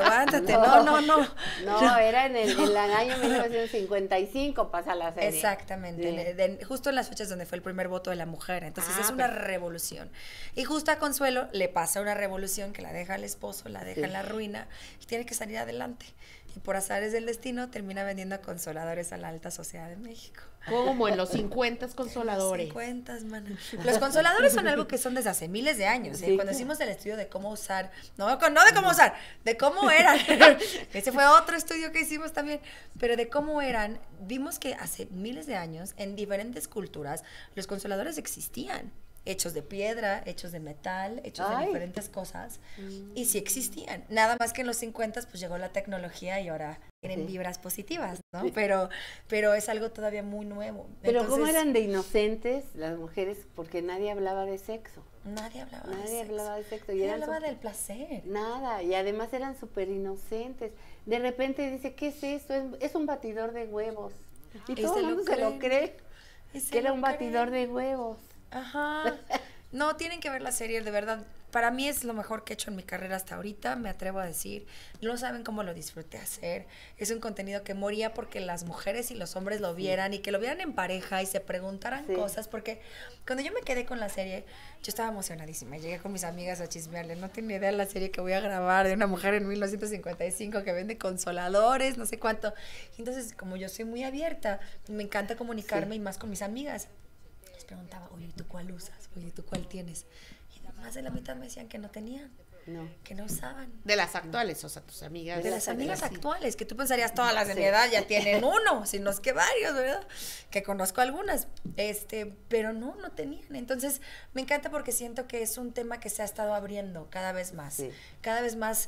No, era en el año 1955 pasa la serie. Exactamente, justo en las fechas donde fue el primer voto de la mujer, entonces es una revolución. Y justo a Consuelo le pasa una revolución que la deja al esposo, la deja en la ruina y tiene que salir adelante. Y por azares del destino termina vendiendo consoladores a la alta sociedad de México. ¿Cómo? En los 50 consoladores. En los 50, mana. Los consoladores son algo que son desde hace miles de años. Sí, cuando hicimos el estudio de cómo usar, no de cómo usar, de cómo eran. Ese fue otro estudio que hicimos también. Pero de cómo eran, vimos que hace miles de años, en diferentes culturas, los consoladores existían. Hechos de piedra, hechos de metal, hechos de diferentes cosas. Y sí existían. Nada más que en los 50 pues llegó la tecnología y ahora tienen vibras positivas, ¿no? Sí. Pero es algo todavía muy nuevo. Pero entonces, ¿cómo eran de inocentes las mujeres? Porque nadie hablaba de sexo. Nadie hablaba de sexo. Nadie hablaba del placer. Nada, y además eran súper inocentes. De repente dice, ¿qué es esto? Es un batidor de huevos. Y todo el mundo se lo cree, que era un batidor de huevos. Ajá. No, tienen que ver la serie, de verdad. Para mí es lo mejor que he hecho en mi carrera hasta ahorita, me atrevo a decir. No saben cómo lo disfruté hacer. Es un contenido que moría porque las mujeres y los hombres lo vieran y que lo vieran en pareja y se preguntaran cosas. Porque cuando yo me quedé con la serie, yo estaba emocionadísima. Llegué con mis amigas a chismearle. No tengo ni idea de la serie que voy a grabar de una mujer en 1955 que vende consoladores, no sé cuánto. Y entonces, como yo soy muy abierta, me encanta comunicarme y más con mis amigas. Preguntaba, oye, ¿tú cuál usas? Oye, ¿tú cuál tienes? Y más de la mitad me decían que no tenían, que no usaban. De las actuales, o sea, tus amigas. De las amigas actuales, que tú pensarías todas las de mi edad ya tienen uno, si no es que varios, ¿verdad? Que conozco algunas, pero no tenían. Entonces, me encanta porque siento que es un tema que se ha estado abriendo cada vez más. Sí. Cada vez más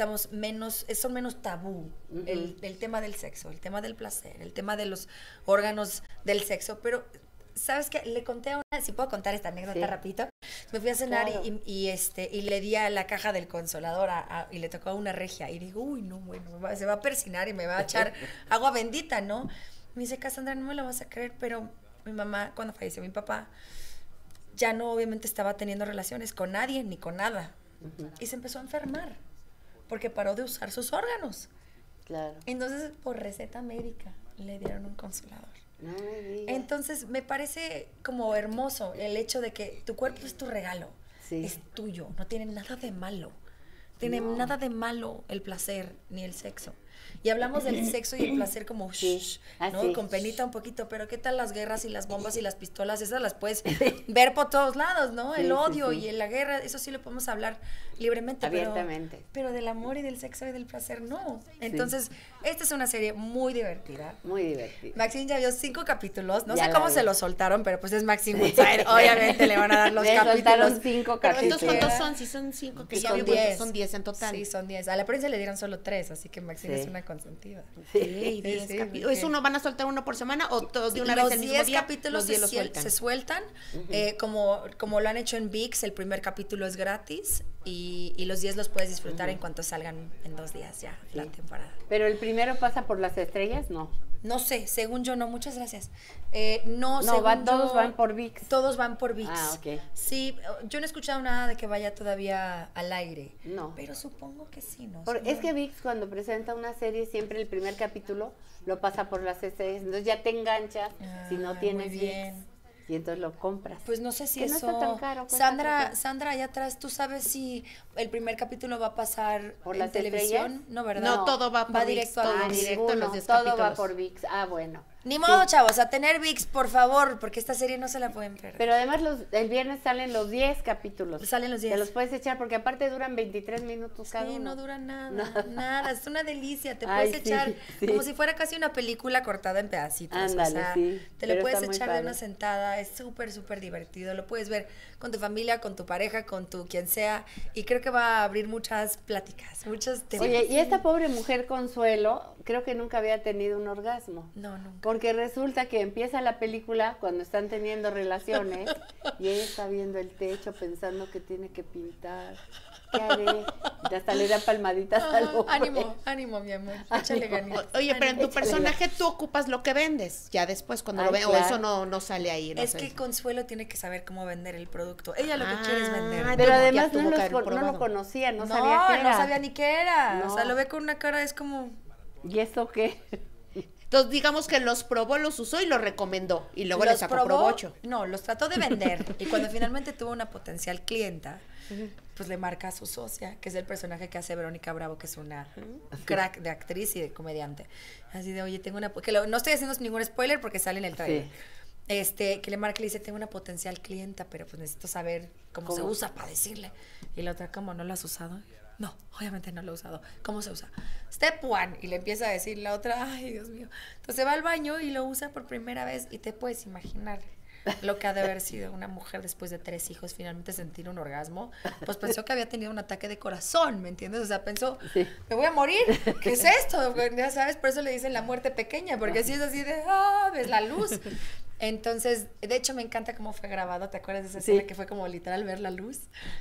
son menos tabú el tema del sexo, el tema del placer, el tema de los órganos del sexo, pero ¿sabes qué? Le conté a una, si puedo contar esta anécdota rapidito. Me fui a cenar y le di a la caja del consolador y le tocó a una regia. Y digo, uy, no, bueno, se va a persinar y me va a echar agua bendita, ¿no? Me dice, Cassandra, no me lo vas a creer, pero mi mamá, cuando falleció mi papá, ya no obviamente estaba teniendo relaciones con nadie ni con nada. Y se empezó a enfermar porque paró de usar sus órganos. Claro. Entonces, por receta médica, le dieron un consolador. No me digas. Entonces me parece como hermoso el hecho de que tu cuerpo es tu regalo, es tuyo, no tiene nada de malo, nada de malo el placer ni el sexo. Y hablamos del sexo y el placer como ¿no? Con penita un poquito, pero ¿qué tal las guerras y las bombas y las pistolas? Esas las puedes ver por todos lados, ¿no? El odio y la guerra, eso sí lo podemos hablar libremente, abiertamente. Pero del amor y del sexo y del placer no. Entonces, esta es una serie muy divertida. Muy divertida. Maxine ya vio 5 capítulos, no sé cómo se los soltaron, pero pues es Maxine Woodside, obviamente le van a dar los capítulos. Soltaron 5 capítulos. Entonces, ¿cuántos son? Si son 5, que son 10. Son 10 en total. Sí, son 10. A la prensa le dieron solo 3, así que Maxine es una consentida. Sí, 10 capítulos. ¿Es uno, van a soltar uno por semana o todos de una vez el mismo día? Los 10 capítulos se sueltan, como lo han hecho en ViX, el primer capítulo es gratis y los 10 los puedes disfrutar en cuanto salgan en 2 días ya, la temporada. ¿Pero el primero pasa por las estrellas? No. No sé, según yo no, muchas gracias. Todos van por ViX. Todos van por ViX. Ah, ok. Sí, yo no he escuchado nada de que vaya todavía al aire. No. Pero supongo que sí, ¿no? Es que ViX cuando presenta una serie, siempre el primer capítulo lo pasa por las estrellas. Entonces ya te enganchas si no tienes ViX. Y entonces lo compras. Pues no sé si que eso... no está tan caro. Sandra, allá atrás, ¿tú sabes si el primer capítulo va a pasar por la televisión? Estrellas? No, ¿verdad? No, todo va directo a directo en los 10 todo capítulos. va por ViX. Ah, bueno. Ni modo, chavos, a tener ViX, por favor, porque esta serie no se la pueden perder. Pero además el viernes salen los 10 capítulos. Salen los 10. Te los puedes echar porque aparte duran 23 minutos cada uno. Sí, no dura nada, es una delicia. Te puedes echar como si fuera casi una película cortada en pedacitos. Ándale, o sea, te lo puedes echar de una sentada, es súper divertido. Lo puedes ver con tu familia, con tu pareja, con tu quien sea. Y creo que va a abrir muchas pláticas, muchos temas. Oye, y esta pobre mujer Consuelo, creo que nunca había tenido un orgasmo. No, nunca. Porque resulta que empieza la película cuando están teniendo relaciones y ella está viendo el techo pensando que tiene que pintar. ¿Qué haré? Y hasta le da palmaditas al ojo. Ánimo, mi amor. Échale ganitas. Oye, pero en tu personaje tú ocupas lo que vendes. Ya después cuando lo veo, claro. Eso no sale ahí. Es que Consuelo tiene que saber cómo vender el producto. Ella lo que quiere es vender. Pero además no lo conocía, no sabía qué era. No sabía ni qué era. No. O sea, lo ve con una cara, es como... ¿Y esto qué? Entonces, digamos que los probó, los usó y los recomendó. Y luego le sacó provecho. No, los trató de vender. Y cuando finalmente tuvo una potencial clienta, pues le marca a su socia, que es el personaje que hace Verónica Bravo, que es una crack de actriz y de comediante. Así de, oye, tengo una... no estoy haciendo ningún spoiler porque sale en el trailer. Sí. Que le marca y le dice, tengo una potencial clienta, pero pues necesito saber cómo se usa para decirle. Y la otra, ¿cómo no lo has usado? No, obviamente no lo he usado. ¿Cómo se usa? Step 1. Y le empieza a decir la otra, ay, Dios mío. Entonces va al baño y lo usa por primera vez y te puedes imaginar lo que ha de haber sido una mujer después de 3 hijos finalmente sentir un orgasmo. Pues pensó que había tenido un ataque de corazón, ¿me entiendes? O sea, pensó, me voy a morir. ¿Qué es esto? Ya sabes, por eso le dicen la muerte pequeña, porque así es así de, ves la luz. Entonces, de hecho me encanta cómo fue grabado, ¿te acuerdas de esa escena que fue como literal ver la luz?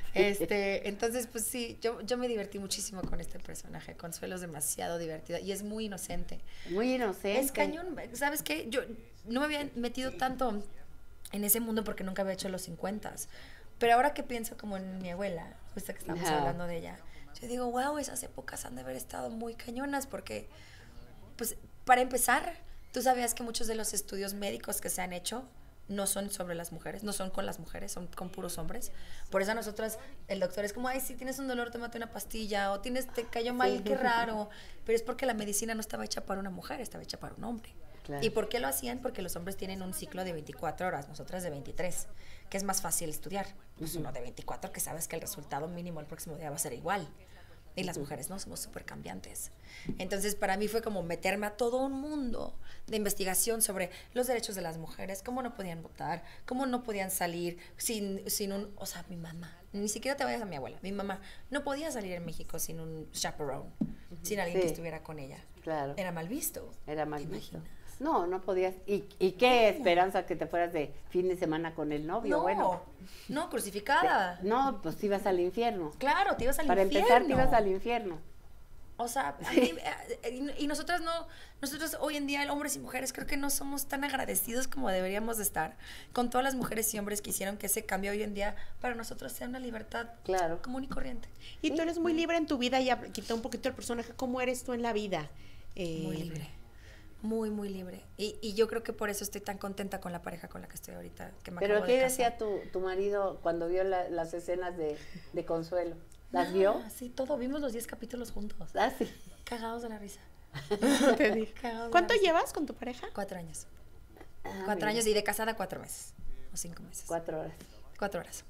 Entonces, pues sí, yo me divertí muchísimo con este personaje. Consuelo es demasiado divertida y es muy inocente. Muy inocente. Es cañón, ¿sabes qué? Yo no me había metido tanto en ese mundo porque nunca había hecho los 50s. Pero ahora que pienso como en mi abuela, justo que estamos hablando de ella, yo digo, wow, esas épocas han de haber estado muy cañonas porque, pues, para empezar... Tú sabías que muchos de los estudios médicos que se han hecho no son sobre las mujeres, no son con las mujeres, son con puros hombres. Por eso a nosotras el doctor es como, ay, si tienes un dolor, tómate una pastilla, o te cayó mal, qué raro. Pero es porque la medicina no estaba hecha para una mujer, estaba hecha para un hombre. Claro. ¿Y por qué lo hacían? Porque los hombres tienen un ciclo de 24 horas, nosotras de 23, que es más fácil estudiar. Pues uno de 24 que sabes que el resultado mínimo el próximo día va a ser igual. Y las mujeres no, somos súper cambiantes. Entonces, para mí fue como meterme a todo un mundo de investigación sobre los derechos de las mujeres, cómo no podían votar, cómo no podían salir sin un... O sea, mi mamá, ni siquiera te vayas a mi abuela, mi mamá no podía salir en México sin un chaperone, sin alguien que estuviera con ella. Claro. Era mal visto. Era mal visto. No, no podías. ¿Y qué esperanza que te fueras de fin de semana con el novio? No, bueno, no, crucificada. No, pues te ibas al infierno. Claro, te ibas al infierno. Para empezar, te ibas al infierno. O sea, y nosotros hoy en día, hombres y mujeres, creo que no somos tan agradecidos como deberíamos de estar con todas las mujeres y hombres que hicieron que ese cambio hoy en día para nosotros sea una libertad común y corriente. Y tú eres muy libre en tu vida, ya quita un poquito el personaje, ¿cómo eres tú en la vida? Muy libre. Muy, muy libre. Y yo creo que por eso estoy tan contenta con la pareja con la que estoy ahorita. Que me ¿Pero qué decía tu marido cuando vio las escenas de Consuelo? ¿Las vio? Sí, todo. Vimos los 10 capítulos juntos. Ah, sí. Cagados de la risa. Te dije. ¿Cuánto llevas con tu pareja? 4 años. 4 años y de casada 4 meses. O 5 meses. 4 horas. 4 horas.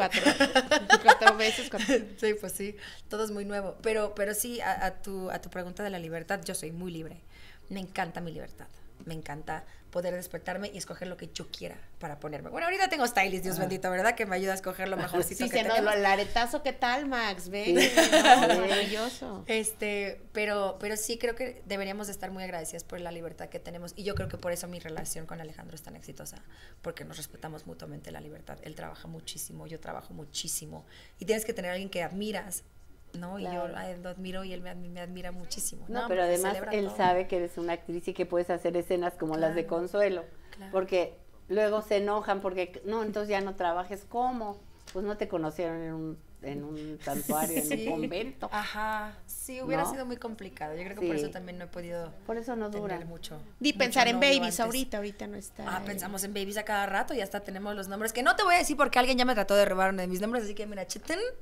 4 meses. Sí, pues sí. Todo es muy nuevo. Pero sí, a tu pregunta de la libertad, yo soy muy libre. Me encanta mi libertad. Me encanta poder despertarme y escoger lo que yo quiera para ponerme. Bueno, ahorita tengo stylist, Dios bendito, ¿verdad? Que me ayuda a escoger lo mejorcito que tenemos. El aretazo, ¿qué tal, Max? Ven, sí. Maravilloso. Pero sí creo que deberíamos de estar muy agradecidas por la libertad que tenemos. Y yo creo que por eso mi relación con Alejandro es tan exitosa, porque nos respetamos mutuamente la libertad. Él trabaja muchísimo, yo trabajo muchísimo. Y tienes que tener a alguien que admiras, ¿no? Claro. Y yo lo admiro y él me admira muchísimo. No, pero además él sabe que eres una actriz y que puedes hacer escenas como las de Consuelo, porque luego se enojan porque, no, entonces ya no trabajes. ¿Cómo? Pues no te conocieron en un santuario, en un convento. Ajá, sí, hubiera sido muy complicado. Yo creo que por eso también no he podido. Por eso no dura mucho. Pensar en babies ahorita no está. Pensamos en babies a cada rato y hasta tenemos los nombres que no te voy a decir porque alguien ya me trató de robar uno de mis nombres, así que mira, cheten.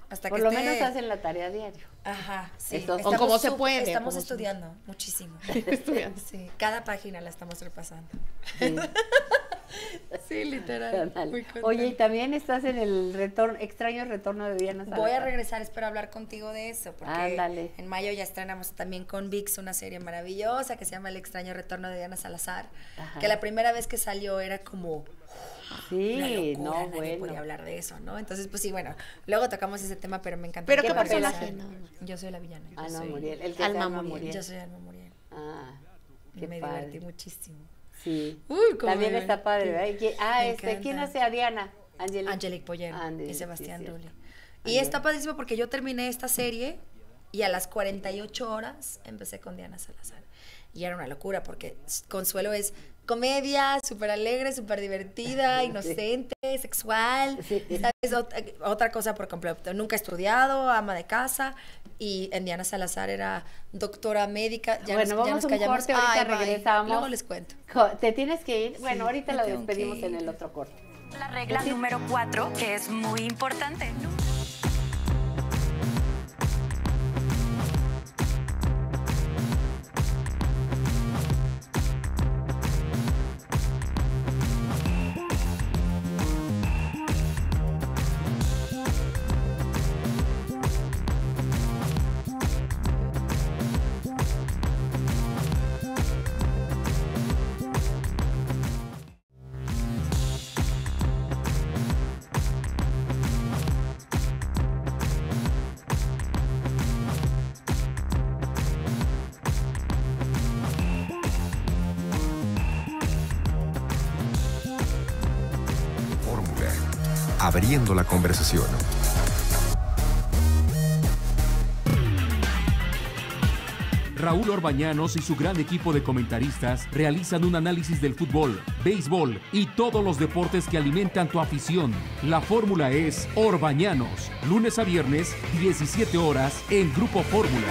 hasta por que lo esté... menos hacen la tarea diario. Ajá, sí. Entonces, o como se puede. Estamos estudiando muchísimo. Estudiando. Sí, cada página la estamos repasando. Sí. Sí, literal. Muy Oye, y también estás en el extraño retorno de Diana Salazar. Voy a regresar, espero hablar contigo de eso, porque Ándale. en mayo ya estrenamos también con ViX una serie maravillosa que se llama El extraño retorno de Diana Salazar, Ajá. que la primera vez que salió era como... Sí, una locura, no, nadie podía hablar de eso, ¿no? Entonces, pues sí, bueno, luego tocamos ese tema, pero me encanta. ¿Pero qué personaje? No. Yo soy la villana. Alma soy Muriel. El que Alma Alma Muriel. Yo soy Alma Muriel. Ah, Y qué me padre. divertí muchísimo. Sí. Uy, cómo también me- está padre, ¿verdad? Me ¿Quién encanta. hace a Diana? Angelique Boyer Ándale, y Sebastián sí, Rulli. Y Ándale. está padrísimo porque yo terminé esta serie y a las 48 horas empecé con Diana Salazar. Y era una locura porque Consuelo es comedia, súper alegre, súper divertida, inocente, sexual, ¿sabes? Otra cosa por completo. Nunca he estudiado, ama de casa, y en Diana Salazar era doctora médica. Ya Bueno, nos, ya vamos nos a un callamos. corte, ahorita Ay, bye. regresamos. Luego les cuento. ¿Te tienes que ir? Bueno, Sí, ahorita me la tengo que despedimos en ir. el otro corte. La regla número 4, que es muy importante. Fórmula. Abriendo la conversación. Raúl Orbañanos y su gran equipo de comentaristas realizan un análisis del fútbol, béisbol y todos los deportes que alimentan tu afición. La fórmula es Orbañanos, lunes a viernes, 17 horas en Grupo Fórmula.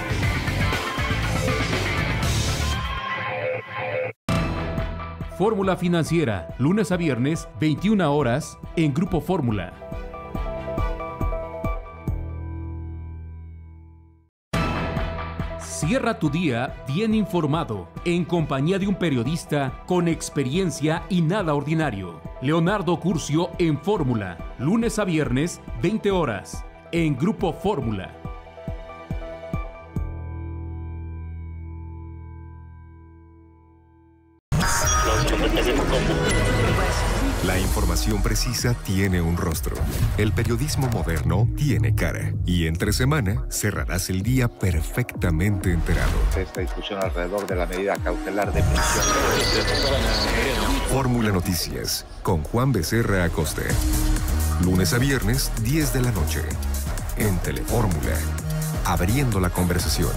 Fórmula Financiera, lunes a viernes, 21 horas en Grupo Fórmula. Cierra tu día bien informado, en compañía de un periodista con experiencia y nada ordinario. Leonardo Curcio en Fórmula, lunes a viernes, 20 horas, en Grupo Fórmula. La información precisa tiene un rostro. El periodismo moderno tiene cara. Y entre semana cerrarás el día perfectamente enterado. Esta discusión alrededor de la medida cautelar de prisión. Fórmula Noticias con Juan Becerra Acosta. Lunes a viernes, 10 de la noche. En Telefórmula. Abriendo la conversación.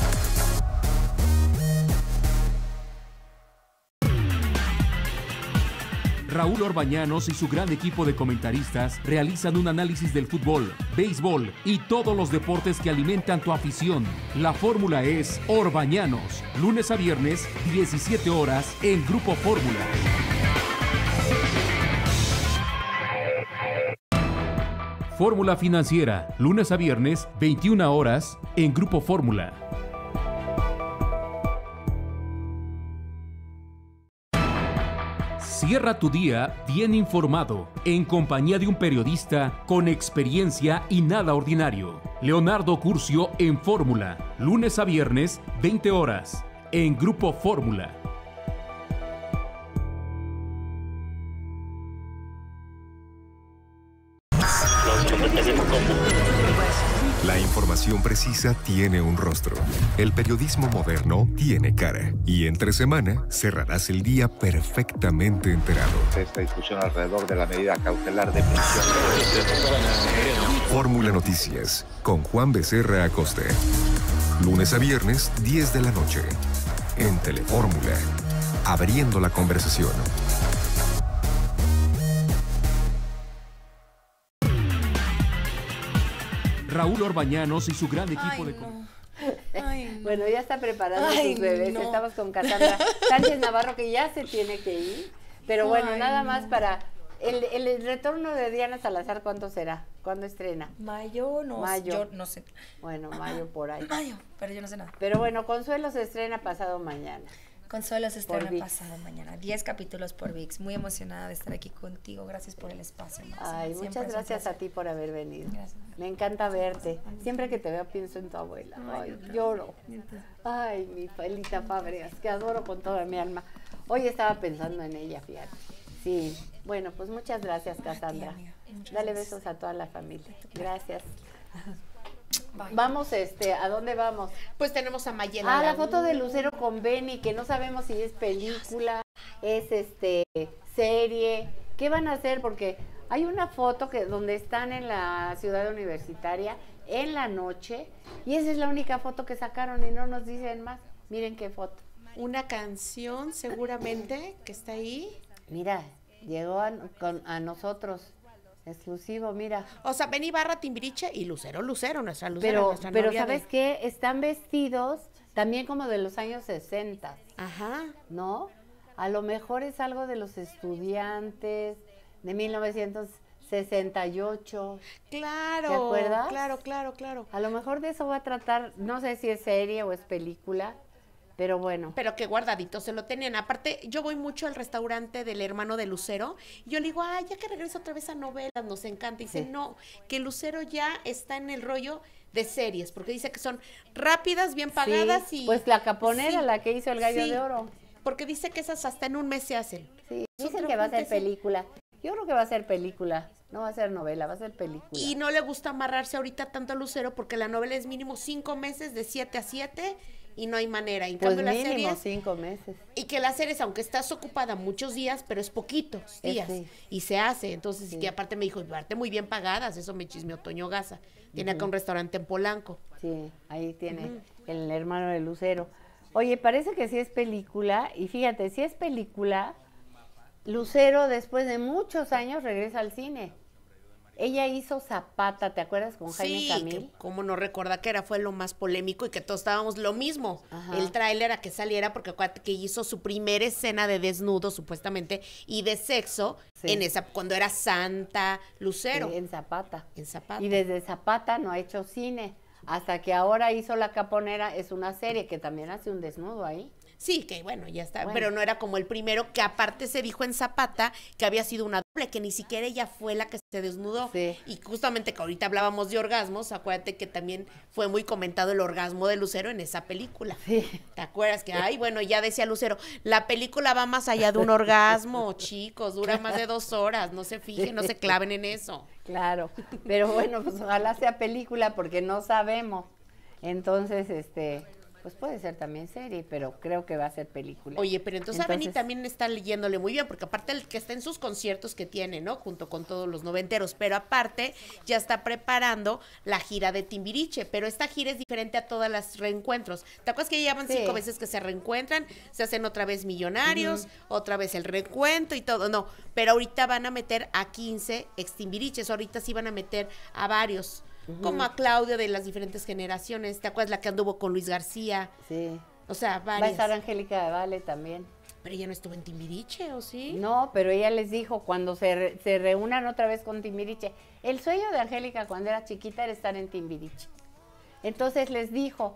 Raúl Orbañanos y su gran equipo de comentaristas realizan un análisis del fútbol, béisbol y todos los deportes que alimentan tu afición. La fórmula es Orbañanos, lunes a viernes, 17 horas en Grupo Fórmula. Fórmula Financiera, lunes a viernes, 21 horas en Grupo Fórmula. Cierra tu día bien informado, en compañía de un periodista con experiencia y nada ordinario. Leonardo Curcio en Fórmula, lunes a viernes, 20 horas, en Grupo Fórmula. La información precisa tiene un rostro. El periodismo moderno tiene cara. Y entre semana cerrarás el día perfectamente enterado. Esta discusión alrededor de la medida cautelar de prisión. Fórmula Noticias con Juan Becerra Acosta. Lunes a viernes, 10 de la noche. En Telefórmula. Abriendo la conversación. Raúl Orbañanos y su gran equipo de... Bueno, ya está preparando Ay, sus bebés. no. Estamos con Cassandra Sánchez Navarro, que ya se tiene que ir. Pero bueno, Ay, nada no. más para el retorno de Diana Salazar, ¿cuándo será? ¿Cuándo estrena? Mayo, yo no sé. Bueno, mayo por ahí. Mayo, pero yo no sé nada. Pero bueno, Consuelo se estrena pasado mañana. Consuelo se estrena pasado mañana. 10 capítulos por ViX. Muy emocionada de estar aquí contigo. Gracias por el espacio, Maxi. Ay, muchas gracias a ti por haber venido. Gracias. Me encanta verte. Siempre que te veo pienso en tu abuela. Ay, lloro. Ay, mi Felita Fábregas, que adoro con toda mi alma. Hoy estaba pensando en ella, fíjate. Sí, bueno, pues muchas gracias, Cassandra. Dale besos a toda la familia. Gracias. Bye. Vamos, ¿a dónde vamos? Pues tenemos a Mayela. La foto de Lucero con Benny, que no sabemos si es película, es serie. ¿Qué van a hacer? Porque hay una foto donde están en la ciudad universitaria en la noche, y esa es la única foto que sacaron y no nos dicen más. Miren qué foto. Una canción seguramente que está ahí. Mira, llegó a nosotros. Exclusivo, mira. O sea, Benny Barra, Timbiriche y Lucero, nuestra Lucero. Pero ¿sabes qué? Están vestidos también como de los años 60. Ajá. ¿No? A lo mejor es algo de los estudiantes de 1968. Claro. ¿Te acuerdas? Claro. A lo mejor de eso va a tratar, no sé si es serie o es película. Pero bueno. Pero que guardadito se lo tenían. Aparte, yo voy mucho al restaurante del hermano de Lucero. Y yo le digo, ya que regresa otra vez a novelas, nos encanta. Y dice, no, que Lucero ya está en el rollo de series. Porque dice que son rápidas, bien pagadas. Sí, y pues la Caponera, la que hizo El Gallo de Oro. Porque dice que esas hasta en un mes se hacen. Sí, dicen que va a ser película. Yo creo que va a ser película. No va a ser novela, va a ser película. Y no le gusta amarrarse ahorita tanto a Lucero porque la novela es mínimo 5 meses, de 7 a 7. Y no hay manera. En pues cambio, mínimo las series, 5 meses. Y que las series, aunque estás ocupada muchos días, pero es poquitos días. Y se hace. Entonces, que aparte me dijo, aparte muy bien pagadas. Eso me chismeó Toño Gaza. Tiene acá un restaurante en Polanco. Sí, ahí tiene el hermano de Lucero. Oye, parece que sí es película. Y fíjate, si es película, Lucero después de muchos años regresa al cine. Ella hizo Zapata, ¿te acuerdas? Con Jaime Camil. Sí, cómo no recordar que fue lo más polémico y que todos estábamos lo mismo. Ajá. El tráiler a que saliera, porque acuérdate que hizo su primera escena de desnudo, supuestamente, y de sexo, cuando era Santa Lucero. Sí, en Zapata. En Zapata. Y desde Zapata no ha hecho cine. Hasta que ahora hizo La Caponera, es una serie que también hace un desnudo ahí. Sí, que bueno, ya está, pero no era como el primero, que aparte se dijo en Zapata que había sido una doble, que ni siquiera ella fue la que se desnudó. Sí. Y justamente que ahorita hablábamos de orgasmos, acuérdate que también fue muy comentado el orgasmo de Lucero en esa película. Sí. ¿Te acuerdas? Que, bueno, ya decía Lucero, la película va más allá de un orgasmo, chicos, dura más de 2 horas, no se fijen, no se claven en eso. Claro, pero bueno, pues ojalá sea película porque no sabemos. Entonces, pues puede ser también serie, pero creo que va a ser película. Oye, pero entonces a Benny también está leyéndole muy bien, porque aparte el que está en sus conciertos que tiene, ¿no? Junto con todos los noventeros, pero aparte ya está preparando la gira de Timbiriche, pero esta gira es diferente a todas las reencuentros. ¿Te acuerdas que ya llevan 5 veces que se reencuentran? Se hacen otra vez millonarios, otra vez el reencuentro y todo, no, pero ahorita van a meter a 15 ex Timbiriches, ahorita sí van a meter a varios. Como a Claudio de las diferentes generaciones. ¿Te acuerdas la que anduvo con Luis García? Sí. O sea, varias. Va a estar Angélica de Vale también. Pero ella no estuvo en Timbiriche, ¿o sí? No, pero ella les dijo cuando se reúnan otra vez con Timbiriche. El sueño de Angélica cuando era chiquita era estar en Timbiriche. Entonces les dijo,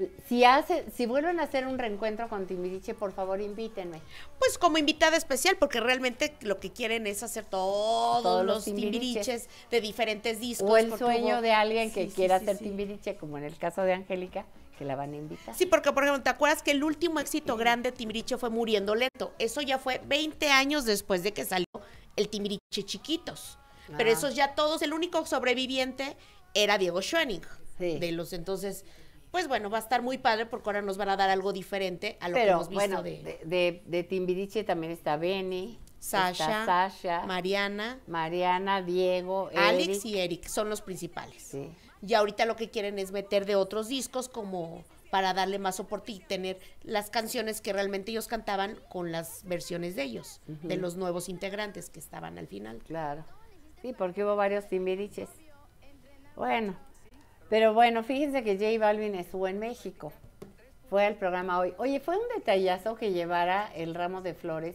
si vuelven a hacer un reencuentro con Timbiriche, por favor invítenme. Pues como invitada especial, porque realmente lo que quieren es hacer todos los Timbiriches de diferentes discos. O el sueño de alguien que quiera hacer Timbiriche, como en el caso de Angélica, que la van a invitar. Sí, porque por ejemplo, ¿te acuerdas que el último éxito grande de Timbiriche fue Muriendo Lento? Eso ya fue 20 años después de que salió el Timbiriche Chiquitos. Pero esos ya todos, el único sobreviviente era Diego Schoening. De los entonces... Pues bueno, va a estar muy padre porque ahora nos van a dar algo diferente a lo que hemos visto. Bueno, de Timbiriche también está Benny, Sasha, Mariana, Diego, Alex y Eric son los principales. Sí. Y ahorita lo que quieren es meter de otros discos como para darle más soporte y tener las canciones que realmente ellos cantaban con las versiones de ellos, de los nuevos integrantes que estaban al final. Claro. Sí, porque hubo varios Timbiriches. Bueno. Pero bueno, fíjense que J Balvin estuvo en México, fue al programa hoy. Oye, fue un detallazo que llevara el ramo de flores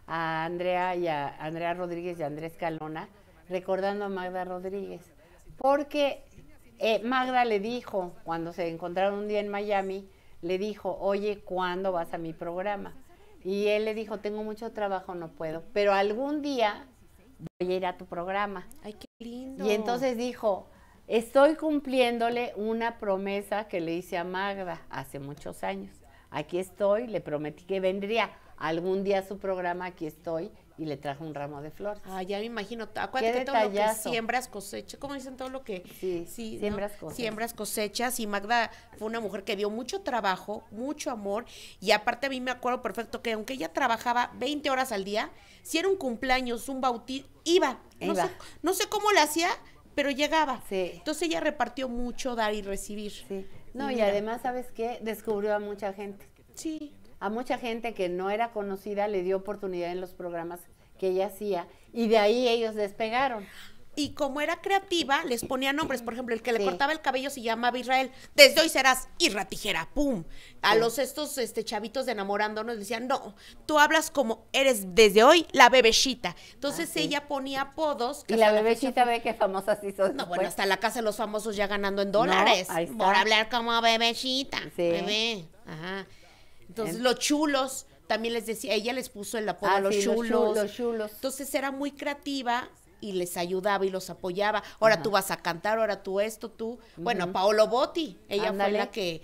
a Andrea y a Andrea Rodríguez y a Andrés Calona, recordando a Magda Rodríguez, porque Magda le dijo, cuando se encontraron un día en Miami, le dijo, oye, ¿cuándo vas a mi programa? Y él le dijo, tengo mucho trabajo, no puedo, pero algún día voy a ir a tu programa. Ay, qué lindo. Y entonces dijo, estoy cumpliéndole una promesa que le hice a Magda hace muchos años. Aquí estoy, le prometí que vendría algún día a su programa, aquí estoy, y le trajo un ramo de flores. Ah, ya me imagino. Acuérdate que todo lo que siembras, cosechas. ¿Cómo dicen todo lo que? Sí, siembras, ¿no? Siembras, cosechas. Y Magda fue una mujer que dio mucho trabajo, mucho amor. Y aparte a mí me acuerdo perfecto que aunque ella trabajaba 20 horas al día, si era un cumpleaños, un bautizo, iba. No sé cómo lo hacía, pero llegaba. Sí. Entonces ella repartió mucho dar y recibir. Sí. No, y además, ¿sabes qué? Descubrió a mucha gente. Sí. A mucha gente que no era conocida le dio oportunidad en los programas que ella hacía y de ahí ellos despegaron. Y como era creativa, les ponía nombres. Por ejemplo, el que le cortaba el cabello se llamaba Israel. Desde hoy serás Irra Tijera, ¡pum! A los chavitos de Enamorándonos le decían, no, tú hablas como eres desde hoy la bebecita. Entonces ella ponía apodos. Y la bebecita ve que famosa se hizo. No, bueno, hasta la Casa de los Famosos ya ganando en dólares. No, ahí está. Por hablar como bebecita. Sí. Bebé. Ajá. Entonces, los chulos, también les decía, ella les puso el apodo a los chulos. Los chulos. Entonces era muy creativa y les ayudaba y los apoyaba. Ahora tú vas a cantar, ahora tú esto, tú. Bueno, Paolo Botti, ella fue la que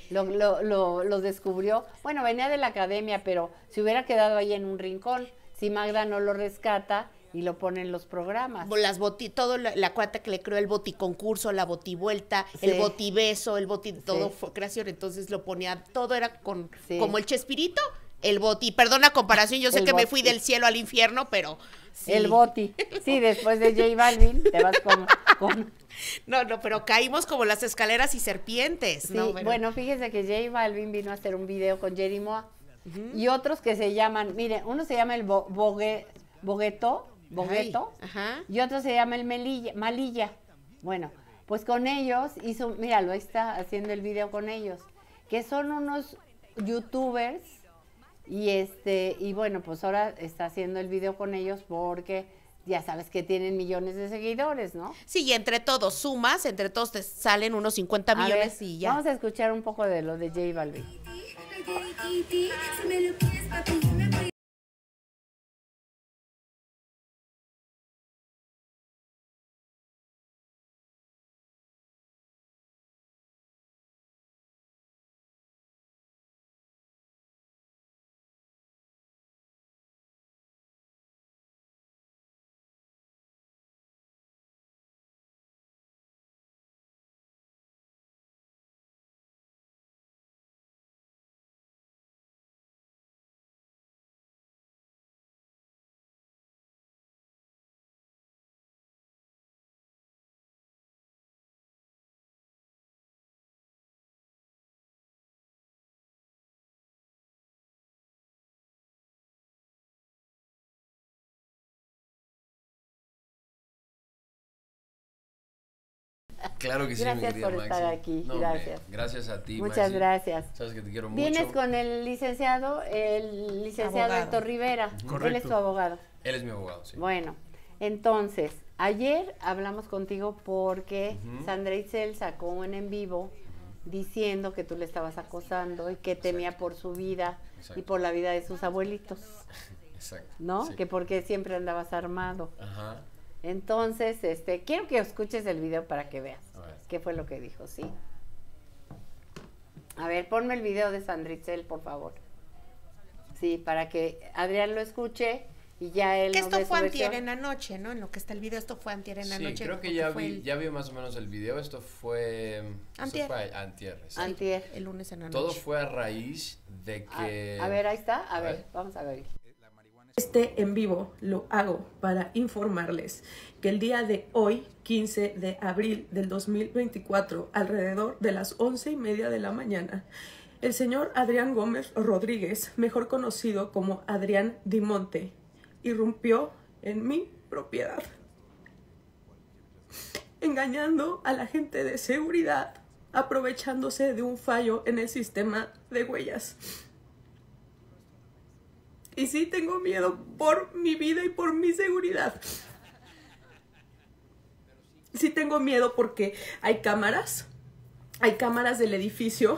lo descubrió. Bueno, venía de la academia, pero se hubiera quedado ahí en un rincón si Magda no lo rescata y lo pone en los programas. Las todo la cuarta que le creó el boticoncurso, la botivuelta, el botibeso, todo fue creación, entonces lo ponía, todo era como el Chespirito, el boti, perdona comparación, yo sé que me fui del cielo al infierno, pero sí. El boti, sí, después de J Balvin, te vas con... No, pero caímos como las escaleras y serpientes, sí, ¿no? Bueno, fíjese que J Balvin vino a hacer un video con Jerry Moa, y otros que se llaman, mire, uno se llama el Bogueto, y otro se llama el Malilla. Bueno, pues con ellos hizo, míralo, ahí está haciendo el video con ellos, que son unos youtubers, y bueno, pues ahora está haciendo el video con ellos porque ya sabes que tienen millones de seguidores, ¿no? Sí, y entre todos sumas, entre todos te salen unos 50 millones y ya. Vamos a escuchar un poco de lo de J Balvin. Claro que sí, gracias mi querida por Maxi. estar aquí, No, gracias. Gracias a ti, Muchas Maxi. gracias. Sabes que te quiero mucho. Vienes con el licenciado Héctor Rivera. Correcto. Él es tu abogado. Él es mi abogado, sí. Bueno, entonces, ayer hablamos contigo porque Sandra Itzel sacó un en vivo diciendo que tú le estabas acosando y que temía por su vida y por la vida de sus abuelitos. Exacto. ¿No? Sí. Que porque siempre andabas armado. Ajá. Entonces, quiero que escuches el video para que veas qué fue lo que dijo, ¿sí? A ver, ponme el video de Sandra Itzel, por favor. Sí, para que Adrián lo escuche y ya él que nos esto dé fue su antier versión. en la noche, ¿no? En lo que está el video, esto fue antier en la noche. Sí, creo que ya vi más o menos el video. Esto fue... Antier. Antier. Antier. El lunes en la noche. Todo fue a raíz de que... A ver, ahí está. A ver, vamos a ver. Este en vivo lo hago para informarles que el día de hoy, 15 de abril del 2024, alrededor de las 11:30 de la mañana, el señor Adrián Gómez Rodríguez, mejor conocido como Adrián Dimonte, irrumpió en mi propiedad, engañando a la gente de seguridad, aprovechándose de un fallo en el sistema de huellas. Y sí tengo miedo por mi vida y por mi seguridad. Sí tengo miedo porque hay cámaras del edificio.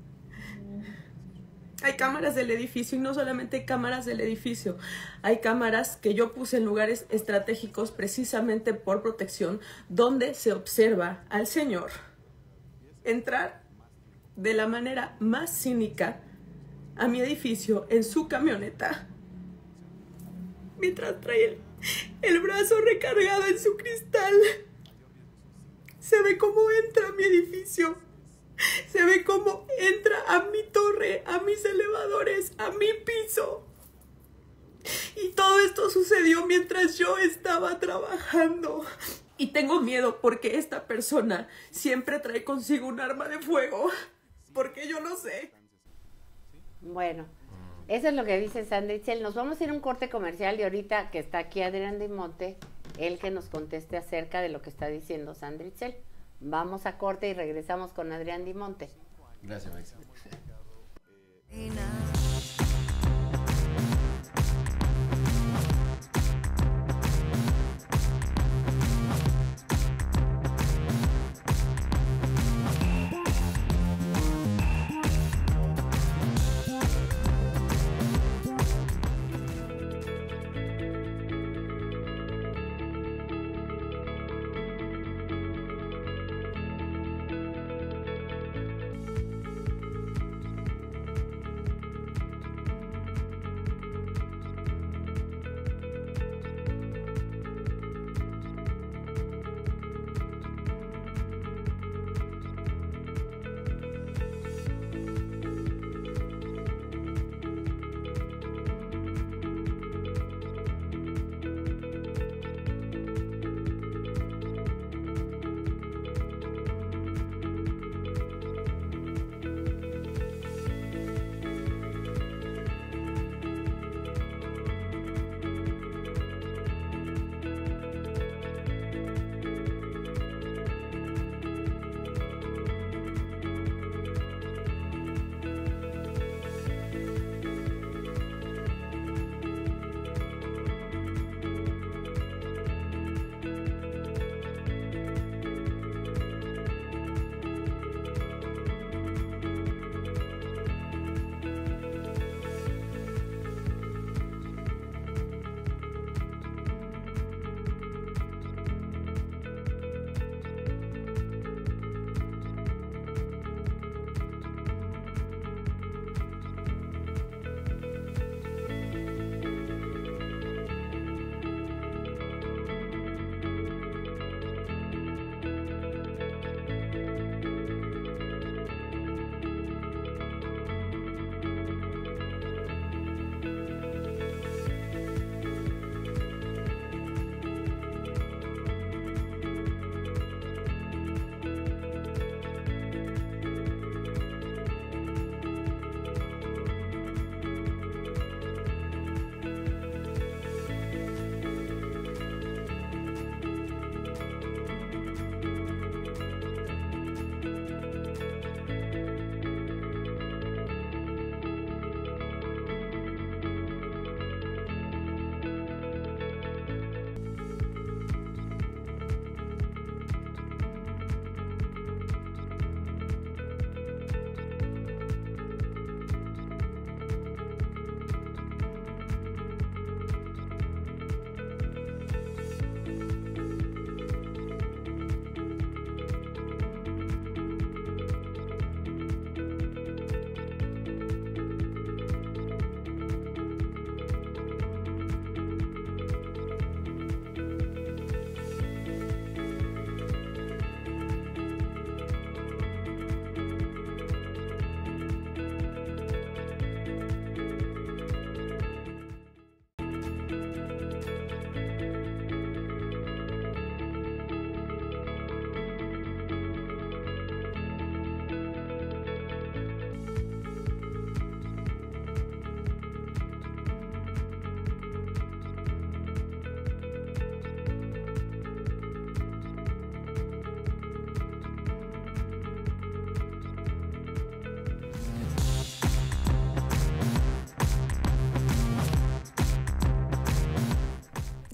Hay cámaras del edificio y no solamente cámaras del edificio. Hay cámaras que yo puse en lugares estratégicos precisamente por protección, donde se observa al señor entrar de la manera más cínica a mi edificio en su camioneta, mientras trae el brazo recargado en su cristal. Se ve cómo entra a mi edificio. Se ve cómo entra a mi torre, a mis elevadores, a mi piso. Y todo esto sucedió mientras yo estaba trabajando. Y tengo miedo porque esta persona siempre trae consigo un arma de fuego. Porque yo lo sé. Bueno, eso es lo que dice Sandra Itzel. Nos vamos a ir a un corte comercial y ahorita que está aquí Adrián Dimonte, él que nos conteste acerca de lo que está diciendo Sandra Itzel. Vamos a corte y regresamos con Adrián Dimonte. Gracias, Max.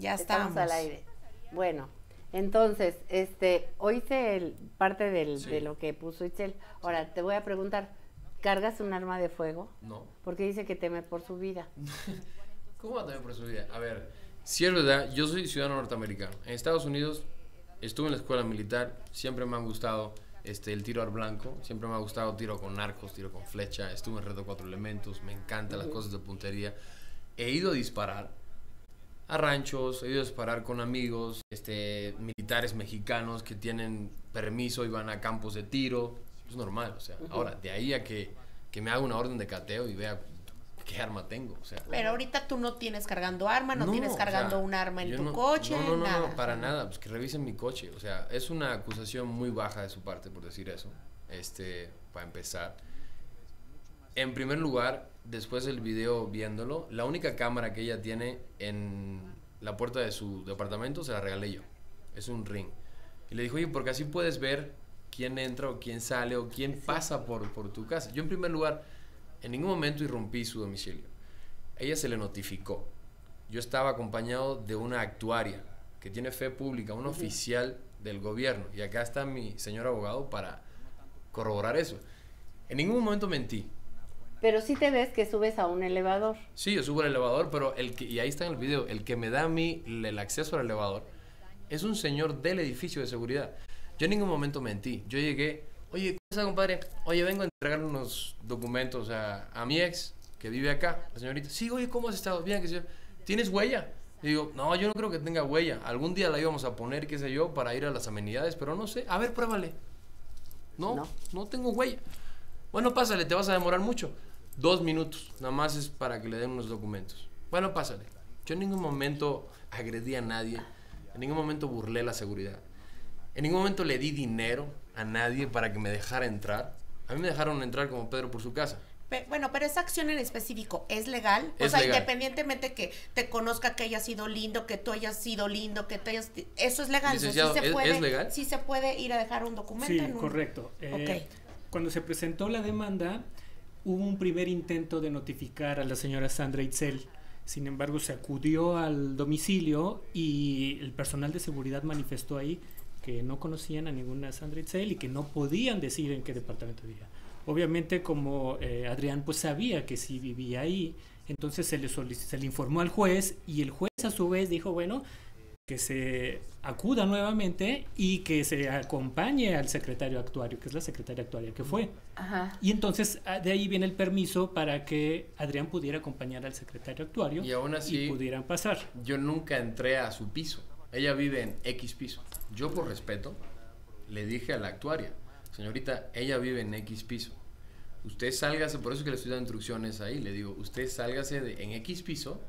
Ya estamos al aire. Bueno, entonces, oíste parte de lo que puso Itzel. Ahora, te voy a preguntar, ¿cargas un arma de fuego? No. Porque dice que teme por su vida. ¿Cómo va a temer por su vida? A ver, si es verdad, yo soy ciudadano norteamericano. En Estados Unidos estuve en la escuela militar, siempre me han gustado el tiro al blanco, siempre me ha gustado tiro con arcos, tiro con flecha, estuve en reto 4 elementos, me encantan las cosas de puntería. He ido a disparar a ranchos, he ido a disparar con amigos, militares mexicanos que tienen permiso y van a campos de tiro, es normal, o sea, ahora, de ahí a que me haga una orden de cateo y vea qué arma tengo, o sea. Pero ahorita tú no tienes cargando arma, no tienes cargando un arma en tu coche, nada. No, para nada, pues que revisen mi coche, o sea, es una acusación muy baja de su parte por decir eso, para empezar. En primer lugar, después del video viéndolo, la única cámara que ella tiene en la puerta de su departamento se la regalé yo, es un Ring. Y le dijo, oye, porque así puedes ver quién entra o quién sale o quién pasa por tu casa. Yo en primer lugar, en ningún momento irrumpí su domicilio. Ella se le notificó. Yo estaba acompañado de una actuaria que tiene fe pública, un oficial del gobierno. Y acá está mi señor abogado para corroborar eso. En ningún momento mentí. Pero sí te ves que subes a un elevador. Sí, yo subo al elevador, pero y ahí está en el video, el que me da a mí el acceso al elevador es un señor del edificio de seguridad. Yo en ningún momento mentí. Yo llegué, oye, ¿cómo está, compadre? Oye, vengo a entregar unos documentos a mi ex, que vive acá, la señorita. Sí, oye, ¿cómo has estado? Bien, que ¿tienes huella? Y digo, no, yo no creo que tenga huella. Algún día la íbamos a poner, qué sé yo, para ir a las amenidades, pero no sé. A ver, pruébale. No tengo huella. Bueno, pásale, te vas a demorar mucho. 2 minutos, nada más es para que le den unos documentos. Bueno, pásale. Yo en ningún momento agredí a nadie, en ningún momento burlé la seguridad, en ningún momento le di dinero a nadie para que me dejara entrar. A mí me dejaron entrar como Pedro por su casa. Bueno, pero esa acción en específico, ¿es legal? Es legal. Independientemente que te conozca que hayas sido lindo, que tú hayas sido lindo, que tú hayas... Eso es legal. Licenciado, ¿Sí ¿es legal? Sí se puede ir a dejar un documento. Sí, correcto. Okay. Cuando se presentó la demanda, hubo un primer intento de notificar a la señora Sandra Itzel. Sin embargo, se acudió al domicilio y el personal de seguridad manifestó ahí que no conocían a ninguna Sandra Itzel y que no podían decir en qué departamento vivía. Obviamente, como Adrián pues sabía que sí vivía ahí, entonces se le informó al juez y el juez a su vez dijo, bueno, que se acuda nuevamente y que se acompañe al secretario actuario, que es la secretaria actuaria que fue. Ajá. Y entonces de ahí viene el permiso para que Adrián pudiera acompañar al secretario actuario y aún así pudieran pasar. Yo nunca entré a su piso. Ella vive en X piso. Yo por respeto le dije a la actuaria, señorita, ella vive en X piso. Usted sálgase, por eso que le estoy dando instrucciones ahí, le digo, usted sálgase en X piso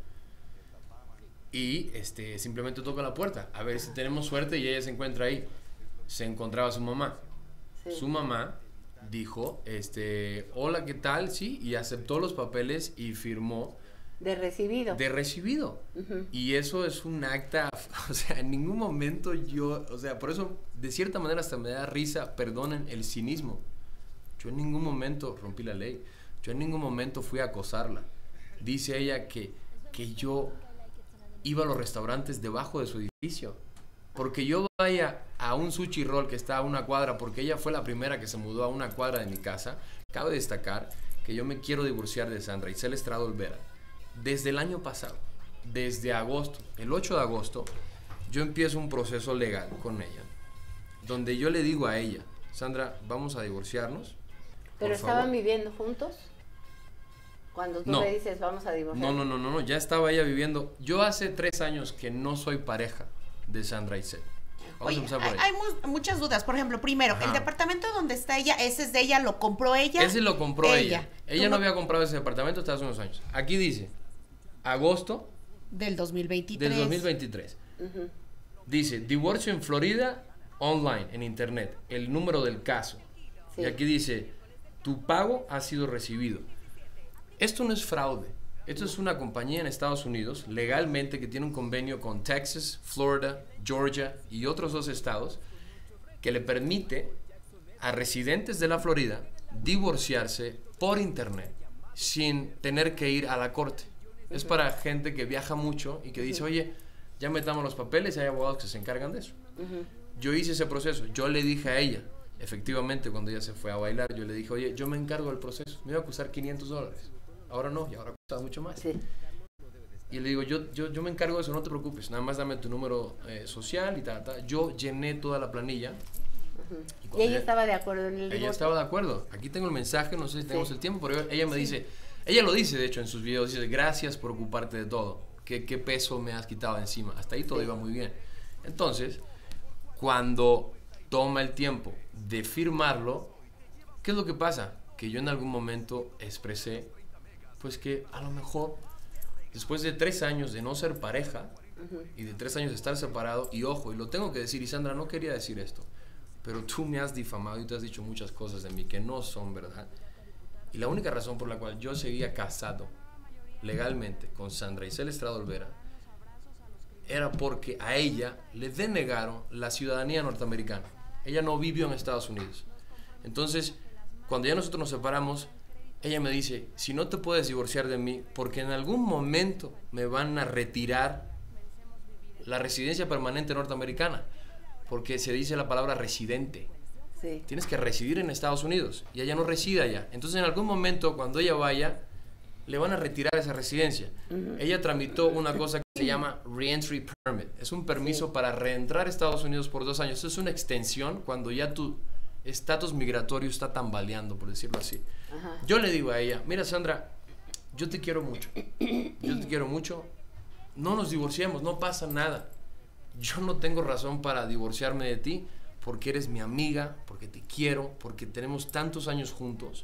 y simplemente toca la puerta, a ver si tenemos suerte y ella se encuentra ahí. Se encontraba su mamá. Sí. Su mamá dijo, hola, ¿qué tal? Sí, y aceptó los papeles y firmó. De recibido. De recibido. Y eso es un acta, o sea, en ningún momento yo, o sea, por eso, de cierta manera hasta me da risa, perdonen el cinismo. Yo en ningún momento rompí la ley. Yo en ningún momento fui a acosarla. Dice ella que yo iba a los restaurantes debajo de su edificio. Porque yo vaya a un sushi roll que está a una cuadra, porque ella fue la primera que se mudó a una cuadra de mi casa. Cabe destacar que yo me quiero divorciar de Sandra Itzel Estrada Olvera. Desde el año pasado, desde agosto, el 8 de agosto, yo empiezo un proceso legal con ella, donde yo le digo a ella, Sandra, vamos a divorciarnos. ¿Pero estaban viviendo juntos? Cuando tú le dices, vamos a divorciarnos. No, ya estaba ella viviendo. Yo hace 3 años que no soy pareja de Sandra Itzel. Oye, hay muchas dudas. Por ejemplo, primero, el departamento donde está ella, ese es de ella, ¿lo compró ella? Ese lo compró ella. Ella no había comprado ese departamento hasta hace unos años. Aquí dice, agosto del 2023. Del 2023. Dice, divorcio en Florida, online, en internet, el número del caso. Sí. Y aquí dice, tu pago ha sido recibido. Esto no es fraude. Esto es una compañía en Estados Unidos, legalmente, que tiene un convenio con Texas, Florida, Georgia y otros 2 estados, que le permite a residentes de la Florida divorciarse por internet, sin tener que ir a la corte. Es para gente que viaja mucho y que dice, oye, ya metamos los papeles y hay abogados que se encargan de eso. Yo hice ese proceso, yo le dije a ella, efectivamente cuando ella se fue a bailar, yo le dije, oye, yo me encargo del proceso, me iba a costar $500, ahora no, y ahora cuesta mucho más. Sí. Y le digo, yo me encargo de eso, no te preocupes, nada más dame tu número social y tal. Yo llené toda la planilla. Y ella estaba de acuerdo en el divorcio. Ella estaba de acuerdo. Aquí tengo el mensaje, no sé si tenemos el tiempo, pero ella me dice, ella lo dice de hecho en sus videos, dice, gracias por ocuparte de todo, qué peso me has quitado encima. Hasta ahí todo iba muy bien. Entonces, cuando toma el tiempo de firmarlo, ¿qué es lo que pasa? Que yo en algún momento expresé, pues que a lo mejor, después de 3 años de no ser pareja, y de 3 años de estar separado, y ojo, y lo tengo que decir, y Sandra, no quería decir esto, pero tú me has difamado y te has dicho muchas cosas de mí que no son verdad. Y la única razón por la cual yo seguía casado legalmente con Sandra Itzel Estrada Olvera era porque a ella le denegaron la ciudadanía norteamericana. Ella no vivió en Estados Unidos. Entonces, cuando ya nosotros nos separamos, ella me dice, si no te puedes divorciar de mí, porque en algún momento me van a retirar la residencia permanente norteamericana, porque se dice la palabra residente. Sí. Tienes que residir en Estados Unidos y ella no reside allá. Entonces, en algún momento, cuando ella vaya, le van a retirar esa residencia. Ella tramitó una cosa que se llama Reentry Permit. Es un permiso para reentrar a Estados Unidos por 2 años. Eso es una extensión cuando ya tu estatus migratorio está tambaleando, por decirlo así. Yo le digo a ella, mira Sandra, yo te quiero mucho. Yo te quiero mucho. No nos divorciemos, no pasa nada. Yo no tengo razón para divorciarme de ti porque eres mi amiga, porque te quiero, porque tenemos tantos años juntos.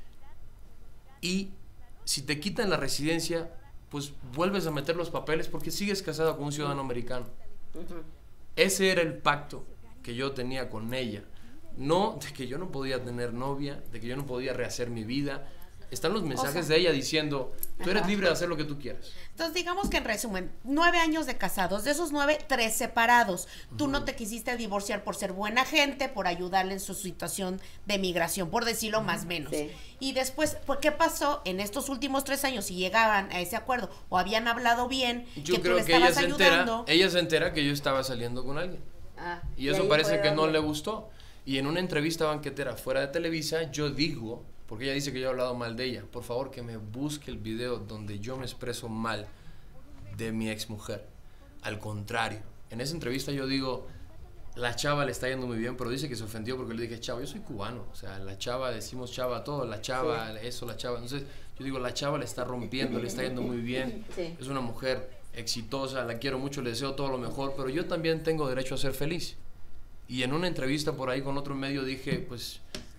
Y si te quitan la residencia, pues vuelves a meter los papeles porque sigues casado con un ciudadano americano. Ese era el pacto que yo tenía con ella. No de que yo no podía tener novia, de que yo no podía rehacer mi vida. Están los mensajes de ella diciendo, tú eres libre de hacer lo que tú quieras. Entonces, digamos que en resumen, 9 años de casados, de esos 9, 3 separados. Tú no te quisiste divorciar por ser buena gente, por ayudarle en su situación de migración, por decirlo más o menos. Sí. Y después, ¿por qué pasó en estos últimos 3 años si llegaban a ese acuerdo o habían hablado bien, Yo que creo tú le que estabas ayudando? ella se entera que yo estaba saliendo con alguien. Y eso parece que no le gustó. Y en una entrevista banquetera fuera de Televisa, yo digo, porque ella dice que yo he hablado mal de ella, por favor que me busque el video donde yo me expreso mal de mi exmujer. Al contrario, en esa entrevista yo digo, la chava le está yendo muy bien, pero dice que se ofendió porque le dije chava. Yo soy cubano, o sea, la chava, decimos chava a todo, la chava, eso, la chava. Entonces yo digo, la chava le está rompiendo, le está yendo muy bien, es una mujer exitosa, la quiero mucho, le deseo todo lo mejor, pero yo también tengo derecho a ser feliz. Y en una entrevista por ahí con otro medio dije, pues,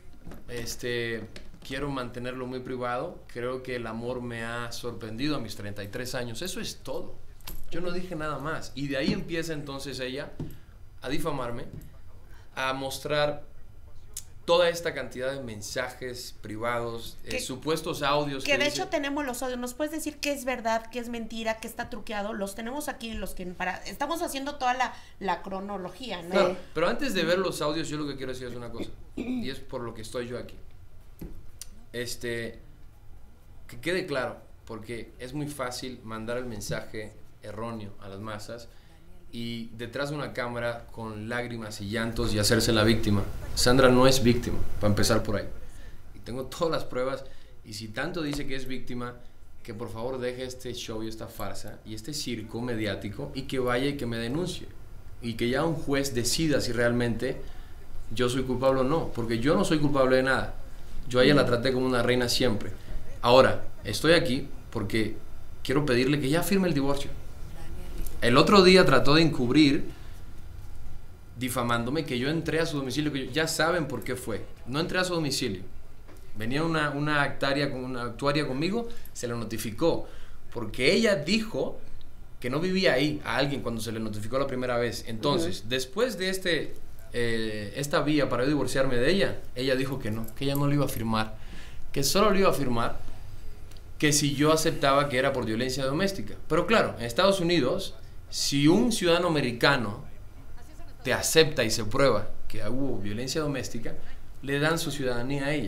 quiero mantenerlo muy privado. Creo que el amor me ha sorprendido a mis 33 años. Eso es todo. Yo no dije nada más. Y de ahí empieza entonces ella a difamarme, a mostrar toda esta cantidad de mensajes privados, supuestos audios. Que de hecho tenemos los audios. ¿Nos puedes decir qué es verdad, qué es mentira, qué está truqueado? Los tenemos aquí, estamos haciendo toda la cronología, ¿no? Claro, pero antes de ver los audios, yo lo que quiero decir es una cosa. Y es por lo que estoy yo aquí. Que quede claro, porque es muy fácil mandar el mensaje erróneo a las masas y detrás de una cámara con lágrimas y llantos y hacerse la víctima. Sandra no es víctima, para empezar por ahí. Y tengo todas las pruebas, y si tanto dice que es víctima, que por favor deje este show y esta farsa y este circo mediático y que vaya y que me denuncie. Y que ya un juez decida si realmente yo soy culpable o no, porque yo no soy culpable de nada. Yo a ella la traté como una reina siempre. Ahora, estoy aquí porque quiero pedirle que ya firme el divorcio. El otro día trató de encubrir, difamándome, que yo entré a su domicilio, que ya saben por qué fue. No entré a su domicilio. Venía una actuaria conmigo, se le notificó, porque ella dijo que no vivía ahí a alguien cuando se le notificó la primera vez. Entonces, después de esta vía para yo divorciarme de ella, ella dijo que no, que ella no lo iba a firmar, que solo lo iba a firmar que si yo aceptaba que era por violencia doméstica. Pero claro, en Estados Unidos, si un ciudadano americano te acepta y se prueba que hubo violencia doméstica, le dan su ciudadanía a ella.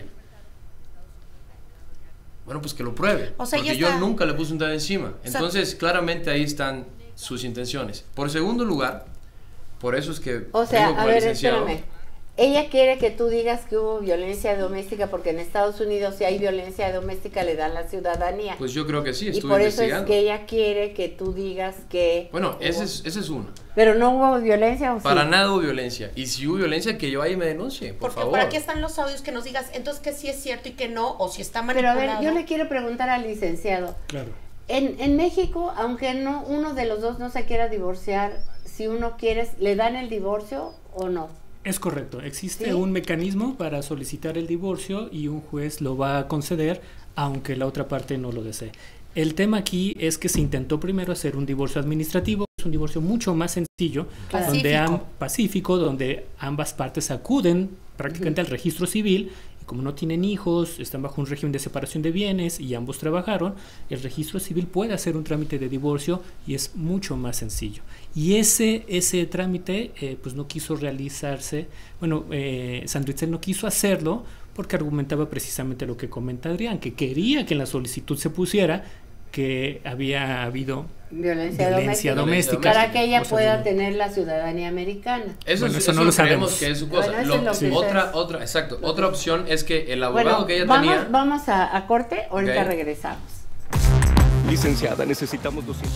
Bueno, pues que lo pruebe, o sea, porque yo nunca le puse un dedo encima. Entonces, claramente ahí están sus intenciones. Por segundo lugar, por eso es que o sea, vengo a con el ver, licenciado. espérame. Ella quiere que tú digas que hubo violencia doméstica porque en Estados Unidos si hay violencia doméstica le dan la ciudadanía. Pues yo creo que sí, y estuve por eso investigando. es que ella quiere que tú digas que... Bueno, ese es uno. Pero no hubo violencia, ¿o Para sí? nada hubo violencia. Y si hubo violencia, que yo ahí me denuncie, por Porque favor. por aquí están los audios que nos digas, entonces que sí es cierto y que no, o si está Pero a manipulado. ver, yo le quiero preguntar al licenciado. Claro. En México, aunque no uno de los dos no se quiera divorciar, si uno quiere, ¿le dan el divorcio o no? Es correcto, existe ¿Sí? un mecanismo para solicitar el divorcio y un juez lo va a conceder aunque la otra parte no lo desee. El tema aquí es que se intentó primero hacer un divorcio administrativo, es un divorcio mucho más sencillo, pacífico, donde ambas partes acuden prácticamente al registro civil y como no tienen hijos, están bajo un régimen de separación de bienes y ambos trabajaron, el registro civil puede hacer un trámite de divorcio y es mucho más sencillo. Y ese trámite pues no quiso realizarse, Sandra Itzel no quiso hacerlo porque argumentaba precisamente lo que comenta Adrián, que quería que en la solicitud se pusiera que había habido violencia doméstica. Para que ella pueda tener la ciudadanía americana. Eso, bueno, eso no lo creemos sabemos. que es su cosa. Bueno, eso es lo que Exacto. Otra opción es que el abogado que ella vamos, tenía... Vamos a corte, ahorita Ok. regresamos. Licenciada, necesitamos 200.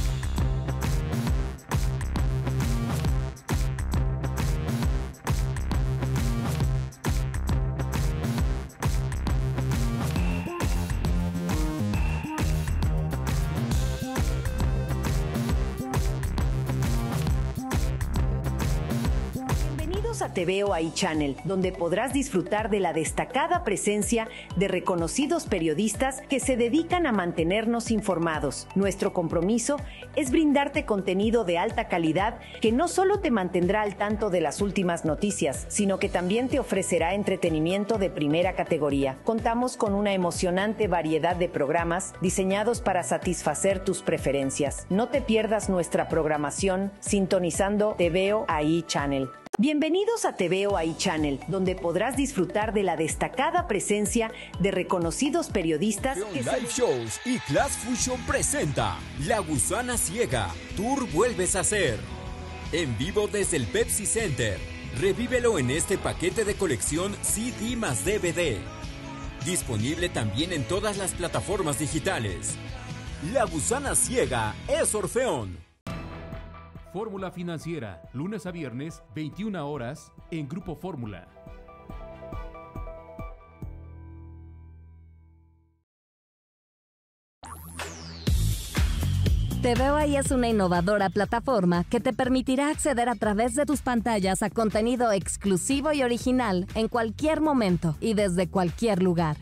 Bienvenidos a TVO iChannel, donde podrás disfrutar de la destacada presencia de reconocidos periodistas que se dedican a mantenernos informados. Nuestro compromiso es brindarte contenido de alta calidad que no solo te mantendrá al tanto de las últimas noticias, sino que también te ofrecerá entretenimiento de primera categoría. Contamos con una emocionante variedad de programas diseñados para satisfacer tus preferencias. No te pierdas nuestra programación sintonizando TVO iChannel. Bienvenidos a TVO iChannel, donde podrás disfrutar de la destacada presencia de reconocidos periodistas que Live Shows y Class Fusion presenta La Gusana Ciega, Tour Vuelves a Ser. En vivo desde el Pepsi Center. Revívelo en este paquete de colección CD más DVD. Disponible también en todas las plataformas digitales. La Gusana Ciega es Orfeón. Fórmula Financiera, lunes a viernes, 21 horas, en Grupo Fórmula. TVO Ahí es una innovadora plataforma que te permitirá acceder a través de tus pantallas a contenido exclusivo y original en cualquier momento y desde cualquier lugar.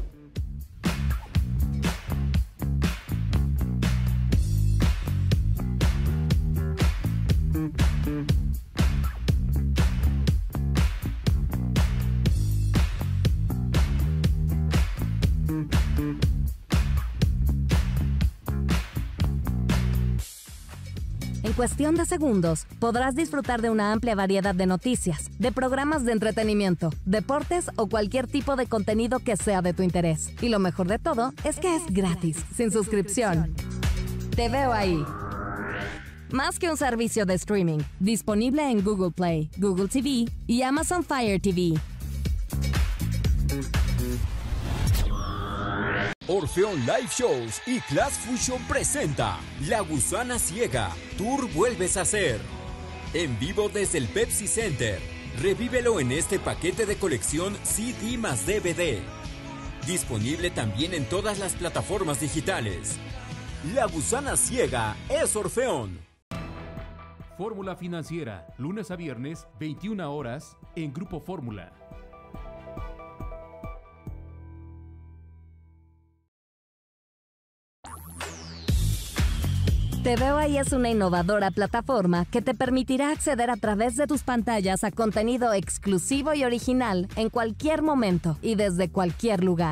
En cuestión de segundos, podrás disfrutar de una amplia variedad de noticias, de programas de entretenimiento, deportes o cualquier tipo de contenido que sea de tu interés. Y lo mejor de todo es que es gratis, sin suscripción. Te veo ahí. Más que un servicio de streaming, disponible en Google Play, Google TV y Amazon Fire TV. Orfeón Live Shows y Class Fusion presenta La Gusana Ciega, Tour Vuelves a Ser. En vivo desde el Pepsi Center. Revívelo en este paquete de colección CD más DVD. Disponible también en todas las plataformas digitales. La Gusana Ciega es Orfeón. Fórmula Financiera, lunes a viernes, 21 horas, en Grupo Fórmula. Te veo ahí es una innovadora plataforma que te permitirá acceder a través de tus pantallas a contenido exclusivo y original en cualquier momento y desde cualquier lugar.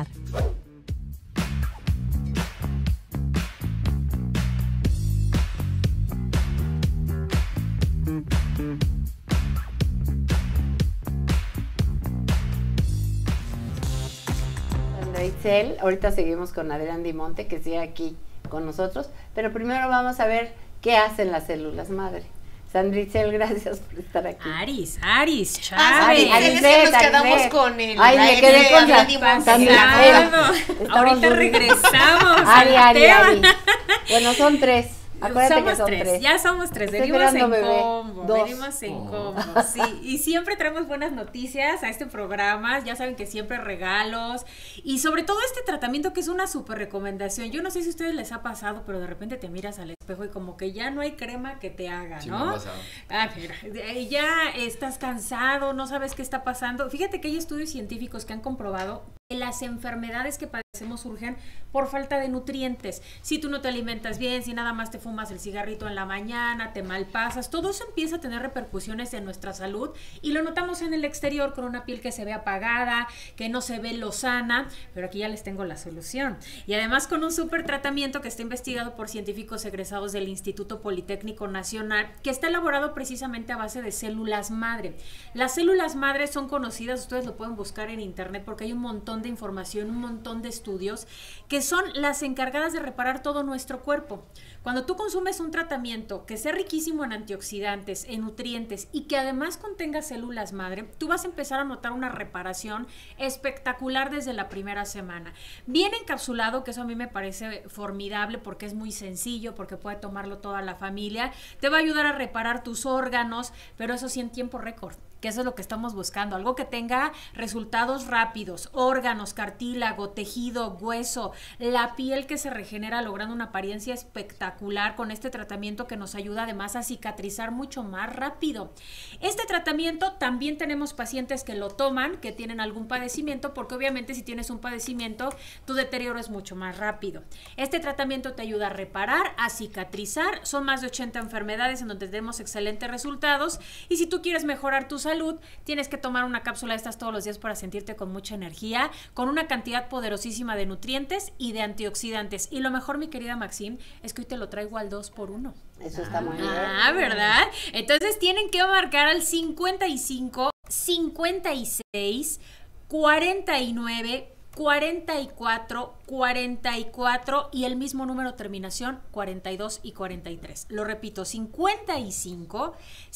Sandra Itzel, ahorita seguimos con Adrián Dimonte, que sigue aquí con nosotros, pero primero vamos a ver ¿Qué hacen las células madre? Sandra Itzel, gracias por estar aquí. Aris, Chávez. Aris, nos quedamos con el... Ay, me quedé con la Sandra. Ahorita regresamos. Ari. Bueno, son 3. Acuérdate que son tres. Ya somos 3, venimos en combo, venimos en combo, sí, y siempre traemos buenas noticias a este programa, ya saben que siempre regalos, y sobre todo este tratamiento que es una súper recomendación. Yo no sé si a ustedes les ha pasado, pero de repente te miras al espejo y como que ya no hay crema que te haga, ¿no? Sí, me ha pasado. Mira, ya estás cansado, no sabes qué está pasando. Fíjate que hay estudios científicos que han comprobado que las enfermedades que padecemos surgen por falta de nutrientes. Si tú no te alimentas bien, si nada más te fumas el cigarrito en la mañana, te malpasas, todo eso empieza a tener repercusiones en nuestra salud y lo notamos en el exterior con una piel que se ve apagada, que no se ve lozana, pero aquí ya les tengo la solución. Y además con un súper tratamiento que está investigado por científicos egresados del Instituto Politécnico Nacional, que está elaborado precisamente a base de células madre. Las células madre son conocidas, ustedes lo pueden buscar en internet porque hay un montón de información, un montón de estudios que son las encargadas de reparar todo nuestro cuerpo. Cuando tú consumes un tratamiento que sea riquísimo en antioxidantes, en nutrientes y que además contenga células madre, tú vas a empezar a notar una reparación espectacular desde la primera semana. Bien encapsulado, que eso a mí me parece formidable porque es muy sencillo, porque puede tomarlo toda la familia, te va a ayudar a reparar tus órganos, pero eso sí en tiempo récord, que eso es lo que estamos buscando, algo que tenga resultados rápidos, órganos, cartílago, tejido, hueso, la piel que se regenera logrando una apariencia espectacular con este tratamiento que nos ayuda además a cicatrizar mucho más rápido. Este tratamiento también tenemos pacientes que lo toman, que tienen algún padecimiento, porque obviamente si tienes un padecimiento, tu deterioro es mucho más rápido. Este tratamiento te ayuda a reparar, a cicatrizar, son más de 80 enfermedades en donde tenemos excelentes resultados y si tú quieres mejorar tu salud, tienes que tomar una cápsula de estas todos los días para sentirte con mucha energía, con una cantidad poderosísima de nutrientes y de antioxidantes. Y lo mejor, mi querida Maxine, es que hoy te lo traigo al 2x1. Eso está muy bien. ¿Verdad? Entonces tienen que marcar al 55 56 49 44 44 y el mismo número terminación 42 y 43. Lo repito, 55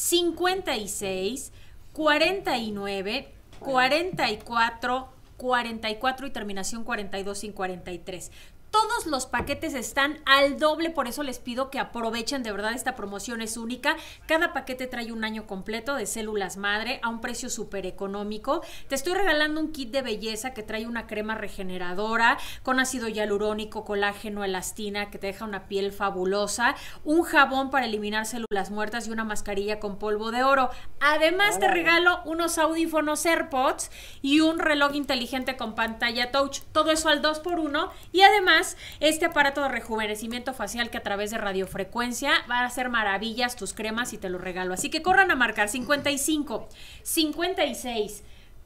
56 49 44 44 y terminación 42 y 43. Todos los paquetes están al doble, por eso les pido que aprovechen, de verdad esta promoción es única. Cada paquete trae un año completo de células madre a un precio súper económico. Te estoy regalando un kit de belleza que trae una crema regeneradora con ácido hialurónico, colágeno, elastina que te deja una piel fabulosa, un jabón para eliminar células muertas y una mascarilla con polvo de oro. Además te regalo unos audífonos AirPods y un reloj inteligente con pantalla touch. Todo eso al 2x1 y además este aparato de rejuvenecimiento facial que a través de radiofrecuencia va a hacer maravillas tus cremas y te lo regalo. Así que corran a marcar 55 56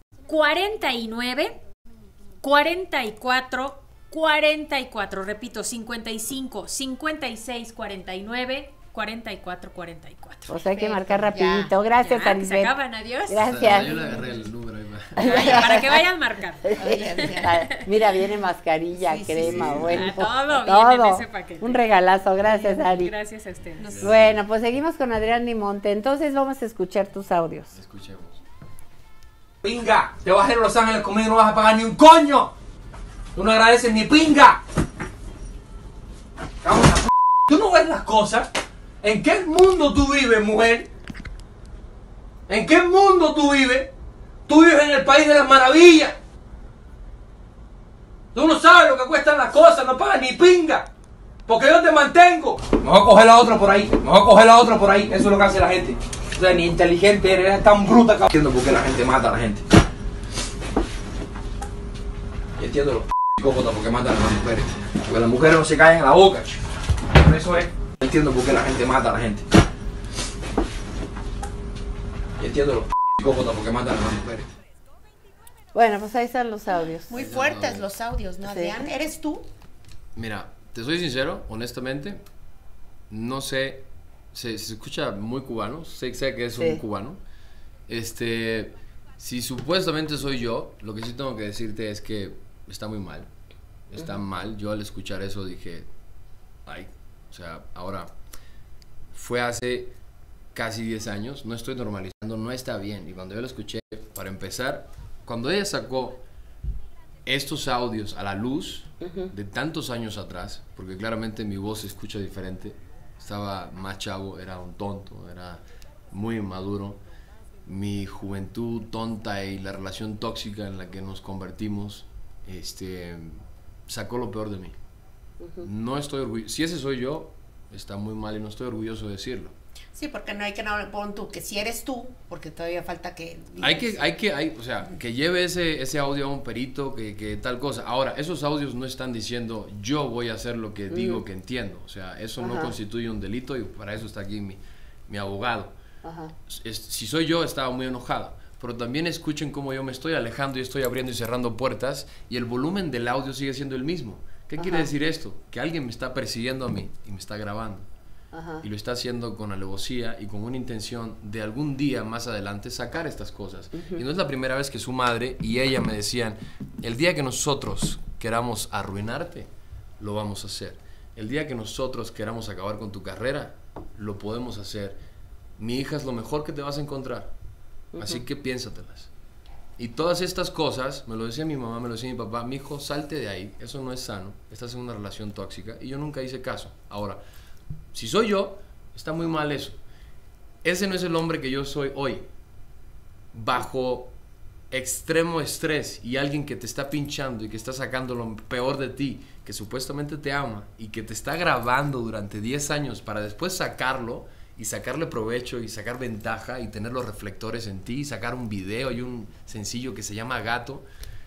49 44 44. Repito, 55 56 49 44 44. O sea, hay que marcar rapidito. Gracias, Arisbet. Se acaban, adiós. Gracias. Yo le agarré el número ahí. Para que vayan marcando. Mira, viene mascarilla, crema, bueno. Todo viene en ese paquete. Un regalazo, gracias, Ari. Gracias a ustedes. Bueno, pues seguimos con Adrián Nimonte. Entonces vamos a escuchar tus audios. Escuchemos. Pinga, te vas a ir a Los Ángeles conmigo y no vas a pagar ni un coño. Tú no agradeces ni pinga. Tú no ves las cosas. ¿En qué mundo tú vives, mujer? ¿En qué mundo tú vives? Tú vives en el país de las maravillas. Tú no sabes lo que cuestan las cosas, no pagas ni pinga. Porque yo te mantengo. Me voy a coger la otra por ahí. Me voy a coger la otra por ahí. Eso es lo que hace la gente. O sea, ni inteligente eres, eres tan bruta que... Entiendo por qué la gente mata a la gente. Y entiendo los psicópatas por qué matan a las mujeres. Porque las mujeres no se callan en la boca. Por eso es. Entiendo por qué la gente mata a la gente. Y entiendo los psicópatas por qué matan a las mujeres. Bueno, pues ahí están los audios. Muy fuertes los audios, ¿no, Adrián? ¿Eres tú? Mira, te soy sincero, honestamente, no sé, se escucha muy cubano, sé que es un cubano. Si supuestamente soy yo, lo que sí tengo que decirte es que está muy mal. Está mal. Yo al escuchar eso dije, ay, o sea, ahora, fue hace casi 10 años, no estoy normalizando, no está bien. Y cuando yo lo escuché, para empezar, cuando ella sacó estos audios a la luz de tantos años atrás, porque claramente mi voz se escucha diferente, estaba más chavo, era un tonto, era muy inmaduro, mi juventud tonta y la relación tóxica en la que nos convertimos, sacó lo peor de mí. No estoy orgulloso, si ese soy yo, está muy mal y no estoy orgulloso de decirlo. Sí, porque no hay que pon tú, que si eres tú, porque todavía falta que... O sea, que lleve ese audio a un perito, que tal cosa. Ahora, esos audios no están diciendo yo voy a hacer lo que digo que entiendo. O sea, eso no constituye un delito y para eso está aquí mi abogado. Si soy yo, estaba muy enojado. Pero también escuchen cómo yo me estoy alejando y estoy abriendo y cerrando puertas y el volumen del audio sigue siendo el mismo. ¿Qué quiere decir esto? Que alguien me está persiguiendo a mí y me está grabando. Y lo está haciendo con alevosía y con una intención de algún día más adelante sacar estas cosas. Y no es la primera vez que su madre y ella me decían, el día que nosotros queramos arruinarte, lo vamos a hacer. El día que nosotros queramos acabar con tu carrera, lo podemos hacer. Mi hija es lo mejor que te vas a encontrar. Así que piénsatelas. Y todas estas cosas, me lo decía mi mamá, me lo decía mi papá, mi hijo, salte de ahí, eso no es sano, estás en una relación tóxica. Y yo nunca hice caso. Ahora, si soy yo, está muy mal eso. Ese no es el hombre que yo soy hoy. Bajo extremo estrés y alguien que te está pinchando y que está sacando lo peor de ti, que supuestamente te ama y que te está grabando durante 10 años para después sacarlo y sacarle provecho y sacar ventaja y tener los reflectores en ti y sacar un video y un sencillo que se llama Gato,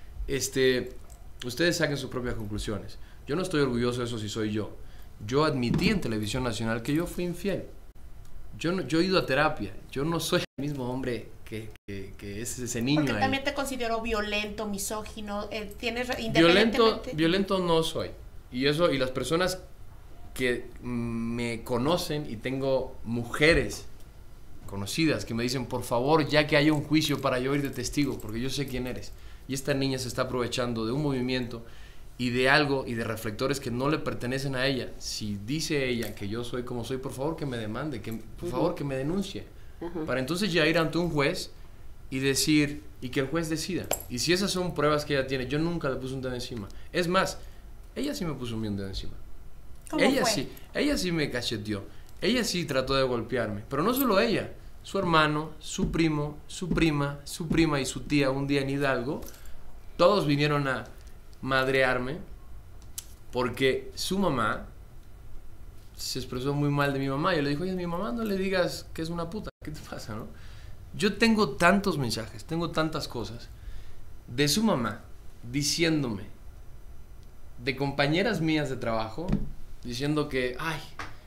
ustedes saquen sus propias conclusiones. Yo no estoy orgulloso de eso si soy yo. Yo admití en Televisión Nacional que yo fui infiel. Yo he ido a terapia. Yo no soy el mismo hombre que es ese niño. Porque ahí. también te considero violento, misógino. Tienes independientemente... Violento no soy. Y las personas que me conocen, y tengo mujeres conocidas que me dicen, por favor, ya que haya un juicio para yo ir de testigo, porque yo sé quién eres. Y esta niña se está aprovechando de un movimiento y de algo y de reflectores que no le pertenecen a ella. Si dice ella que yo soy como soy, por favor que me demande, por favor que me denuncie. Para entonces ya ir ante un juez y decir, y que el juez decida. Y si esas son pruebas que ella tiene, yo nunca le puse un dedo encima. Es más, ella sí me puso un dedo encima. Ella sí me cacheteó. Ella sí trató de golpearme. Pero no solo ella, su hermano, su primo, su prima y su tía un día en Hidalgo, todos vinieron a madrearme porque su mamá se expresó muy mal de mi mamá. Yo le dije, oye, a mi mamá no le digas que es una puta, ¿qué te pasa, no? Yo tengo tantos mensajes, tengo tantas cosas de su mamá diciéndome, de compañeras mías de trabajo, diciendo que, ay,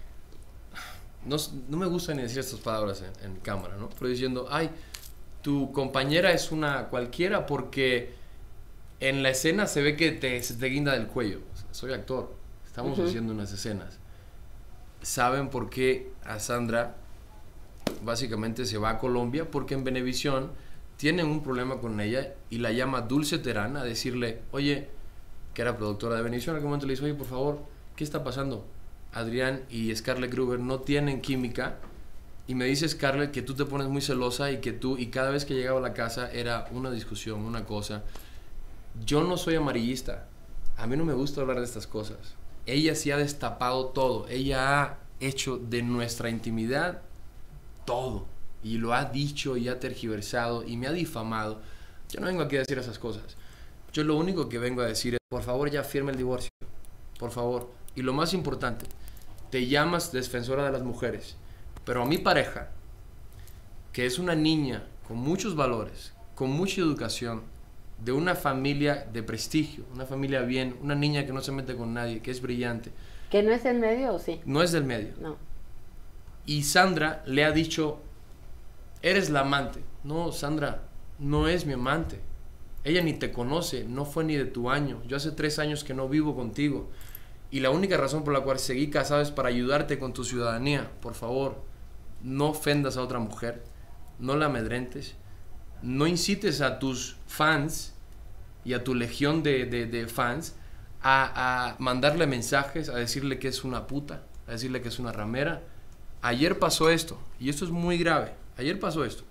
no me gusta ni decir estas palabras en cámara, ¿no? Pero diciendo, ay, tu compañera es una cualquiera porque en la escena se ve que se te guinda del cuello. O sea, soy actor, estamos haciendo unas escenas. ¿Saben por qué a Sandra básicamente se va a Colombia? Porque en Venevisión tienen un problema con ella y la llama Dulce Terán a decirle, oye, que era productora de Venevisión, en algún momento le dice, oye, por favor, ¿qué está pasando? Adrián y Scarlett Gruber no tienen química y me dice Scarlett que tú te pones muy celosa y que tú, y cada vez que llegaba a la casa era una discusión, una cosa. Yo no soy amarillista, a mí no me gusta hablar de estas cosas. Ella sí ha destapado todo, ella ha hecho de nuestra intimidad todo y lo ha dicho y ha tergiversado y me ha difamado. Yo no vengo aquí a decir esas cosas. Yo lo único que vengo a decir es, por favor, ya firme el divorcio, por favor. Y lo más importante, te llamas defensora de las mujeres, pero a mi pareja, que es una niña con muchos valores, con mucha educación, de una familia de prestigio, una familia bien, una niña que no se mete con nadie, que es brillante. ¿Que no es del medio o sí? No es del medio. No. Y Sandra le ha dicho, eres la amante. No, Sandra, no es mi amante. Ella ni te conoce, no fue ni de tu año. Yo hace 3 años que no vivo contigo. Y la única razón por la cual seguí casado es para ayudarte con tu ciudadanía. Por favor, no ofendas a otra mujer, no la amedrentes, no incites a tus fans y a tu legión de fans a mandarle mensajes, a decirle que es una puta, a decirle que es una ramera. ayer pasó esto, y esto es muy grave. Ayer pasó esto.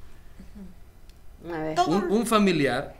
A ver. Un familiar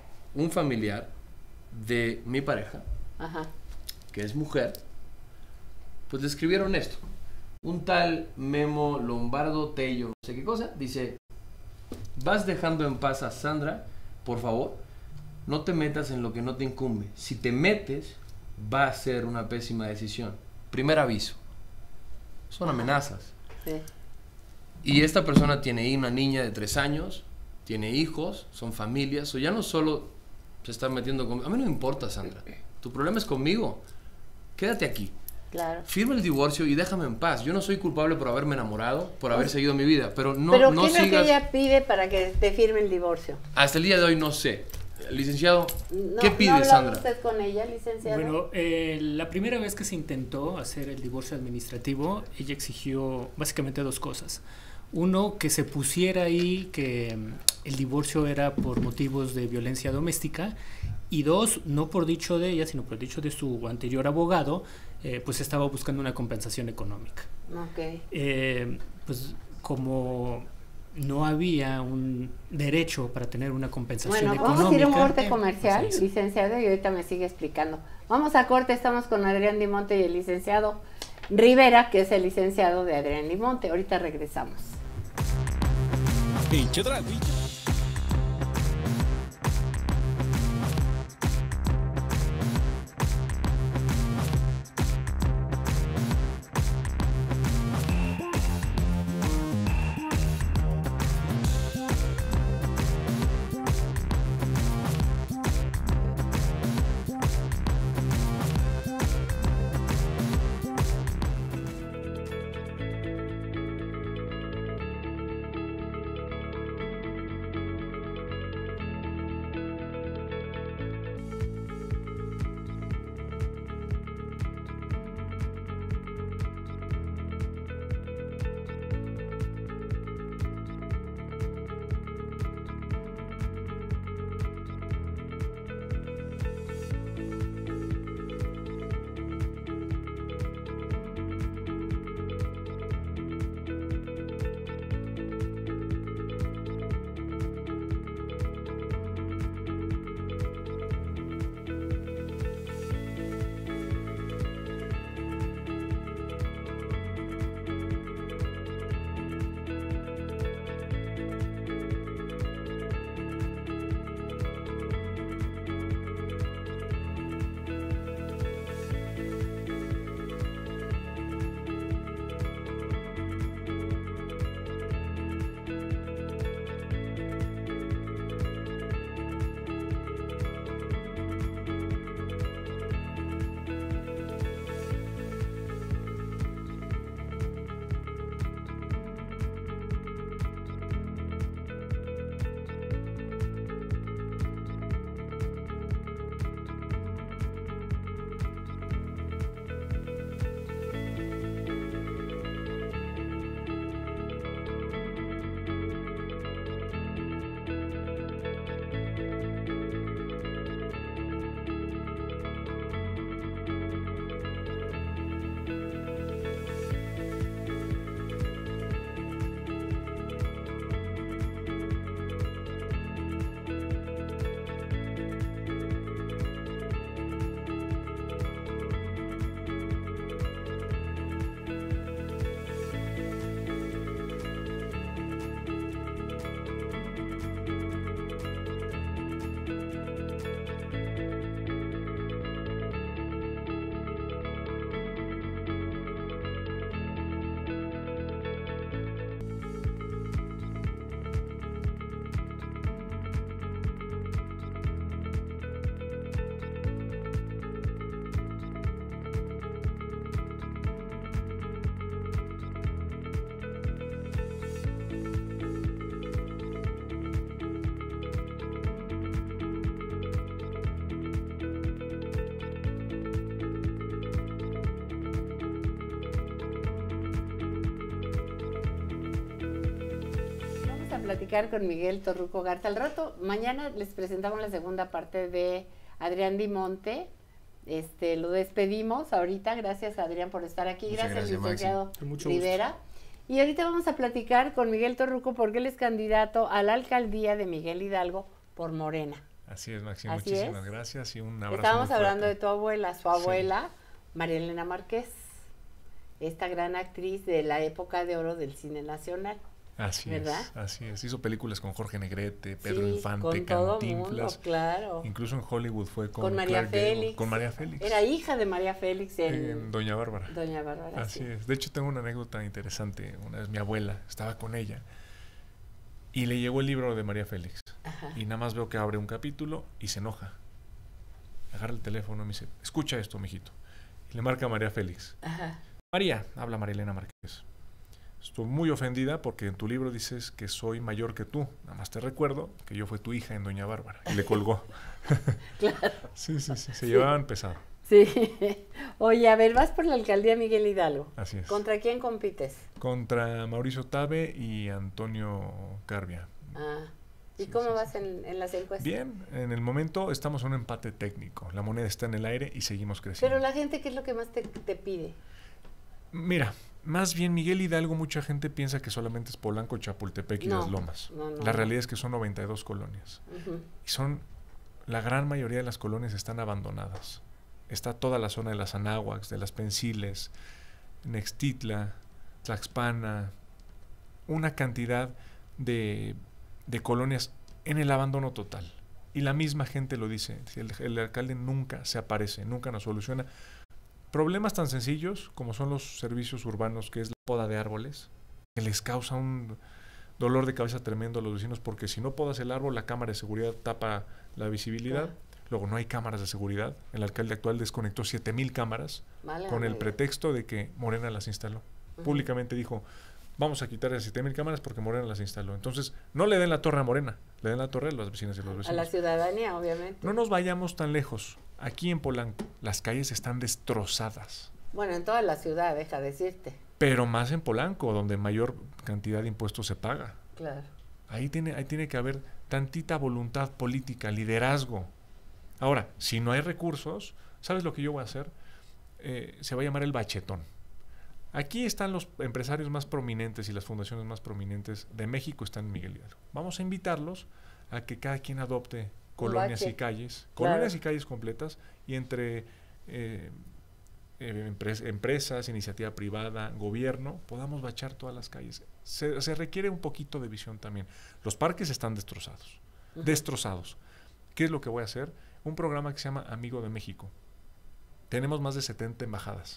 de mi pareja, Ajá. que es mujer, pues le escribieron esto. Un tal Memo Lombardo Tello, no sé qué cosa, dice: vas dejando en paz a Sandra, por favor, no te metas en lo que no te incumbe. Si te metes, va a ser una pésima decisión. Primer aviso. Son amenazas. Sí. Y esta persona tiene una niña de 3 años, tiene hijos, son familias, o ya no solo se está metiendo conmigo. A mí no me importa, Sandra. Tu problema es conmigo. Quédate aquí. Claro. Firma el divorcio y déjame en paz. Yo no soy culpable por haberme enamorado, por haber seguido mi vida, pero no, ¿Pero no qué es lo que sigas. ella pide para que te firme el divorcio? Hasta el día de hoy no sé. Licenciado, No, ¿qué pide, ¿no hablaba Sandra? usted con ella, licenciado? Bueno, la primera vez que se intentó hacer el divorcio administrativo, ella exigió básicamente 2 cosas. Uno, que se pusiera ahí que el divorcio era por motivos de violencia doméstica. Y 2, no por dicho de ella, sino por dicho de su anterior abogado, pues estaba buscando una compensación económica. Ok. Pues como no había un derecho para tener una compensación económica. Vamos a ir a un corte comercial, Sí. licenciado, y ahorita me sigue explicando. Vamos a corte, estamos con Adrián Dimonte y el licenciado Rivera, que es el licenciado de Adrián Dimonte. Ahorita regresamos. Platicar con Miguel Torruco Garza. Al rato, mañana les presentamos la segunda parte de Adrián Dimonte. Lo despedimos ahorita. Gracias, Adrián, por estar aquí. Gracias, licenciado Rivera. Y ahorita vamos a platicar con Miguel Torruco porque él es candidato a la alcaldía de Miguel Hidalgo por Morena. Así es, Maxi, Así muchísimas es. gracias y un abrazo. Estábamos muy hablando de fuerte. tu abuela, su abuela, María Elena Márquez, esta gran actriz de la época de oro del cine nacional. Así ¿verdad? es, así es. Hizo películas con Jorge Negrete, Pedro Sí, Infante, con todo Cantinflas. mundo, claro. Incluso en Hollywood fue Con María Clark Gable, Félix. con María Félix. Era hija de María Félix En Doña Bárbara. Doña Bárbara, Así sí. es. De hecho, tengo una anécdota interesante. Una vez mi abuela estaba con ella y le llegó el libro de María Félix. Ajá. Y nada más veo que abre un capítulo y se enoja. Agarra el teléfono y me dice, escucha esto, mijito. Y le marca a María Félix. Ajá. María, habla María Elena Márquez. Estoy muy ofendida porque en tu libro dices que soy mayor que tú. Nada más te recuerdo que yo fui tu hija en Doña Bárbara. Y le colgó. Claro. Sí, se llevaban pesado. Sí. Oye, a ver, vas por la alcaldía Miguel Hidalgo. Así es. ¿Contra quién compites? Contra Mauricio Tabe y Antonio Carbia. Ah. ¿Y cómo vas en las encuestas? Bien, en el momento estamos en un empate técnico. La moneda está en el aire y seguimos creciendo. Pero la gente, ¿qué es lo que más te pide? Mira, más bien Miguel Hidalgo, mucha gente piensa que solamente es Polanco, Chapultepec y No, Las Lomas. no, La realidad es que son 92 colonias. Ujú. Y son, la gran mayoría de las colonias están abandonadas. Está toda la zona de las Anáhuacs, de las Pensiles, Nextitla, Tlaxpana, una cantidad de colonias en el abandono total. Y la misma gente lo dice, el alcalde nunca se aparece, nunca nos soluciona problemas tan sencillos como son los servicios urbanos, que es la poda de árboles, que les causa un dolor de cabeza tremendo a los vecinos, porque si no podas el árbol, la cámara de seguridad tapa la visibilidad. Luego no hay cámaras de seguridad. El alcalde actual desconectó 7,000 cámaras con el pretexto de que Morena las instaló. Públicamente dijo, vamos a quitar esas 7,000 cámaras porque Morena las instaló. Entonces, no le den la torre a Morena, le den la torre a las vecinas y los vecinos. A la ciudadanía, obviamente. No nos vayamos tan lejos. Aquí en Polanco, las calles están destrozadas. Bueno, en toda la ciudad, deja decirte. Pero más en Polanco, donde mayor cantidad de impuestos se paga. Claro. Ahí tiene que haber tantita voluntad política, liderazgo. Ahora, si no hay recursos, ¿sabes lo que yo voy a hacer? Se va a llamar el bachetón. Aquí están los empresarios más prominentes y las fundaciones más prominentes de México, están en Miguel Hidalgo. Vamos a invitarlos a que cada quien adopte colonias y calles, colonias y calles completas, y entre empresas, iniciativa privada, gobierno, podamos bachar todas las calles. Se requiere un poquito de visión también. Los parques están destrozados, destrozados. ¿Qué es lo que voy a hacer? Un programa que se llama Amigo de México. Tenemos más de 70 embajadas.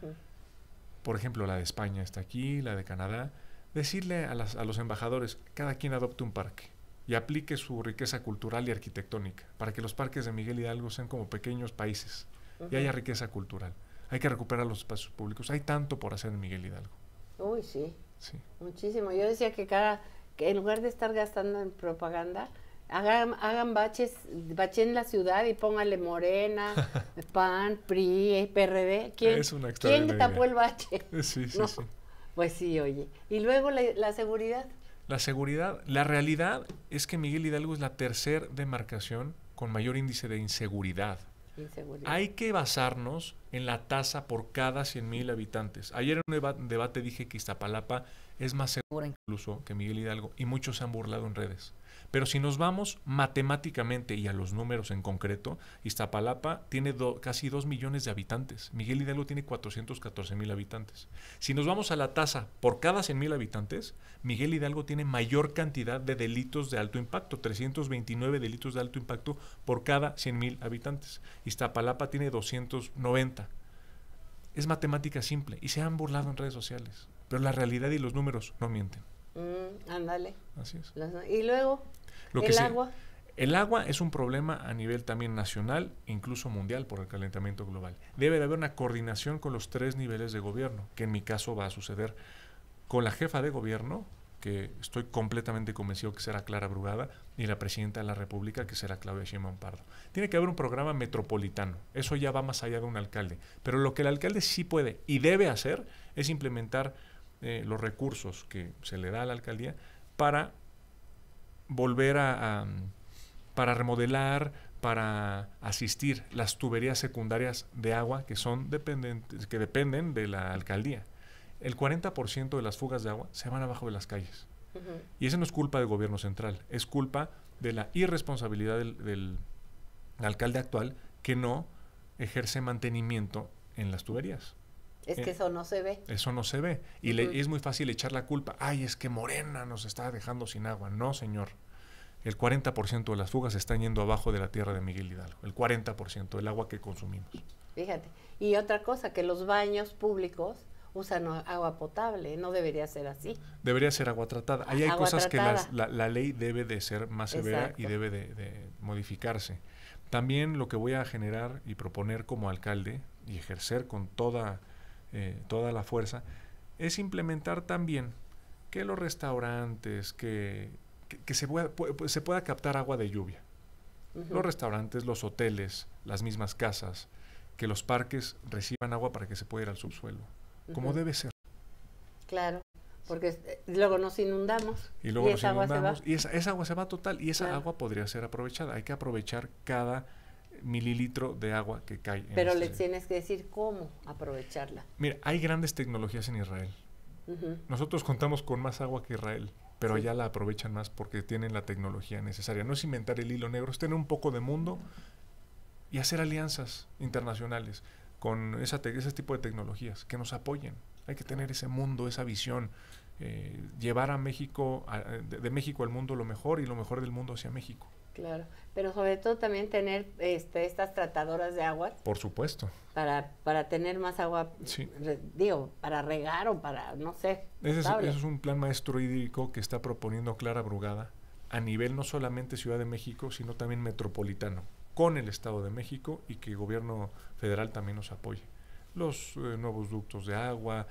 Por ejemplo, la de España está aquí, la de Canadá. Decirle a los embajadores, cada quien adopte un parque y aplique su riqueza cultural y arquitectónica para que los parques de Miguel Hidalgo sean como pequeños países y haya riqueza cultural. Hay que recuperar los espacios públicos. Hay tanto por hacer en Miguel Hidalgo. Uy, sí. Sí. Muchísimo. Yo decía que en lugar de estar gastando en propaganda, hagan bachen la ciudad y póngale Morena, PAN, PRI, PRD. ¿Quién tapó el bache? Sí, sí, ¿No? sí. Pues sí, oye. Y luego la seguridad. La seguridad, la realidad es que Miguel Hidalgo es la tercera demarcación con mayor índice de inseguridad. Hay que basarnos en la tasa por cada 100,000 habitantes. Ayer en un debate dije que Iztapalapa es más segura incluso que Miguel Hidalgo, y muchos se han burlado en redes. Pero si nos vamos matemáticamente y a los números en concreto, Iztapalapa tiene casi 2 millones de habitantes. Miguel Hidalgo tiene 414,000 habitantes. Si nos vamos a la tasa por cada 100,000 habitantes, Miguel Hidalgo tiene mayor cantidad de delitos de alto impacto, 329 delitos de alto impacto por cada 100,000 habitantes. Iztapalapa tiene 290. Es matemática simple y se han burlado en redes sociales. Pero la realidad y los números no mienten. Ándale. Así es. Y luego, agua. El agua es un problema a nivel también nacional, incluso mundial, por el calentamiento global. Debe de haber una coordinación con los 3 niveles de gobierno, que en mi caso va a suceder con la jefa de gobierno, que estoy completamente convencido que será Clara Brugada, y la presidenta de la República, que será Claudia Sheinbaum Pardo. Tiene que haber un programa metropolitano. Eso ya va más allá de un alcalde. Pero lo que el alcalde sí puede y debe hacer es implementar los recursos que se le da a la alcaldía para volver para remodelar, para asistir las tuberías secundarias de agua que dependen de la alcaldía. el 40% de las fugas de agua se van abajo de las calles. Y eso no es culpa del gobierno central, es culpa de la irresponsabilidad del alcalde actual, que no ejerce mantenimiento en las tuberías. Es que eso no se ve. Eso no se ve. Y es muy fácil echar la culpa. Ay, es que Morena nos está dejando sin agua. No, señor. El 40% de las fugas están yendo abajo de la tierra de Miguel Hidalgo. El 40% del agua que consumimos. Fíjate. Y otra cosa, que los baños públicos usan agua potable. No debería ser así. Debería ser agua tratada. Ahí hay agua cosas tratada. Que la ley debe de ser más severa. Exacto. Y debe de modificarse. También lo que voy a generar y proponer como alcalde y ejercer con toda la fuerza es implementar también que los restaurantes, que se pueda captar agua de lluvia. Los restaurantes, los hoteles, las mismas casas, que los parques reciban agua para que se pueda ir al subsuelo, como debe ser. Claro, porque luego nos inundamos. Y luego nos inundamos y esa agua se va total, y esa agua podría ser aprovechada. Hay que aprovechar cada mililitro de agua que cae. Pero les tienes que decir cómo aprovecharla. Mira, hay grandes tecnologías en Israel. Nosotros contamos con más agua que Israel, pero allá la aprovechan más porque tienen la tecnología necesaria. No es inventar el hilo negro, es tener un poco de mundo y hacer alianzas internacionales con ese tipo de tecnologías que nos apoyen. Hay que tener ese mundo, esa visión, llevar a México, de México al mundo lo mejor, y lo mejor del mundo hacia México. Claro, pero sobre todo también tener estas tratadoras de agua. Por supuesto. Para tener más agua, para regar o para, no sé. Ese es un plan maestro hídrico que está proponiendo Clara Brugada a nivel no solamente Ciudad de México, sino también metropolitano, con el Estado de México, y que el gobierno federal también nos apoye. Los nuevos ductos de agua.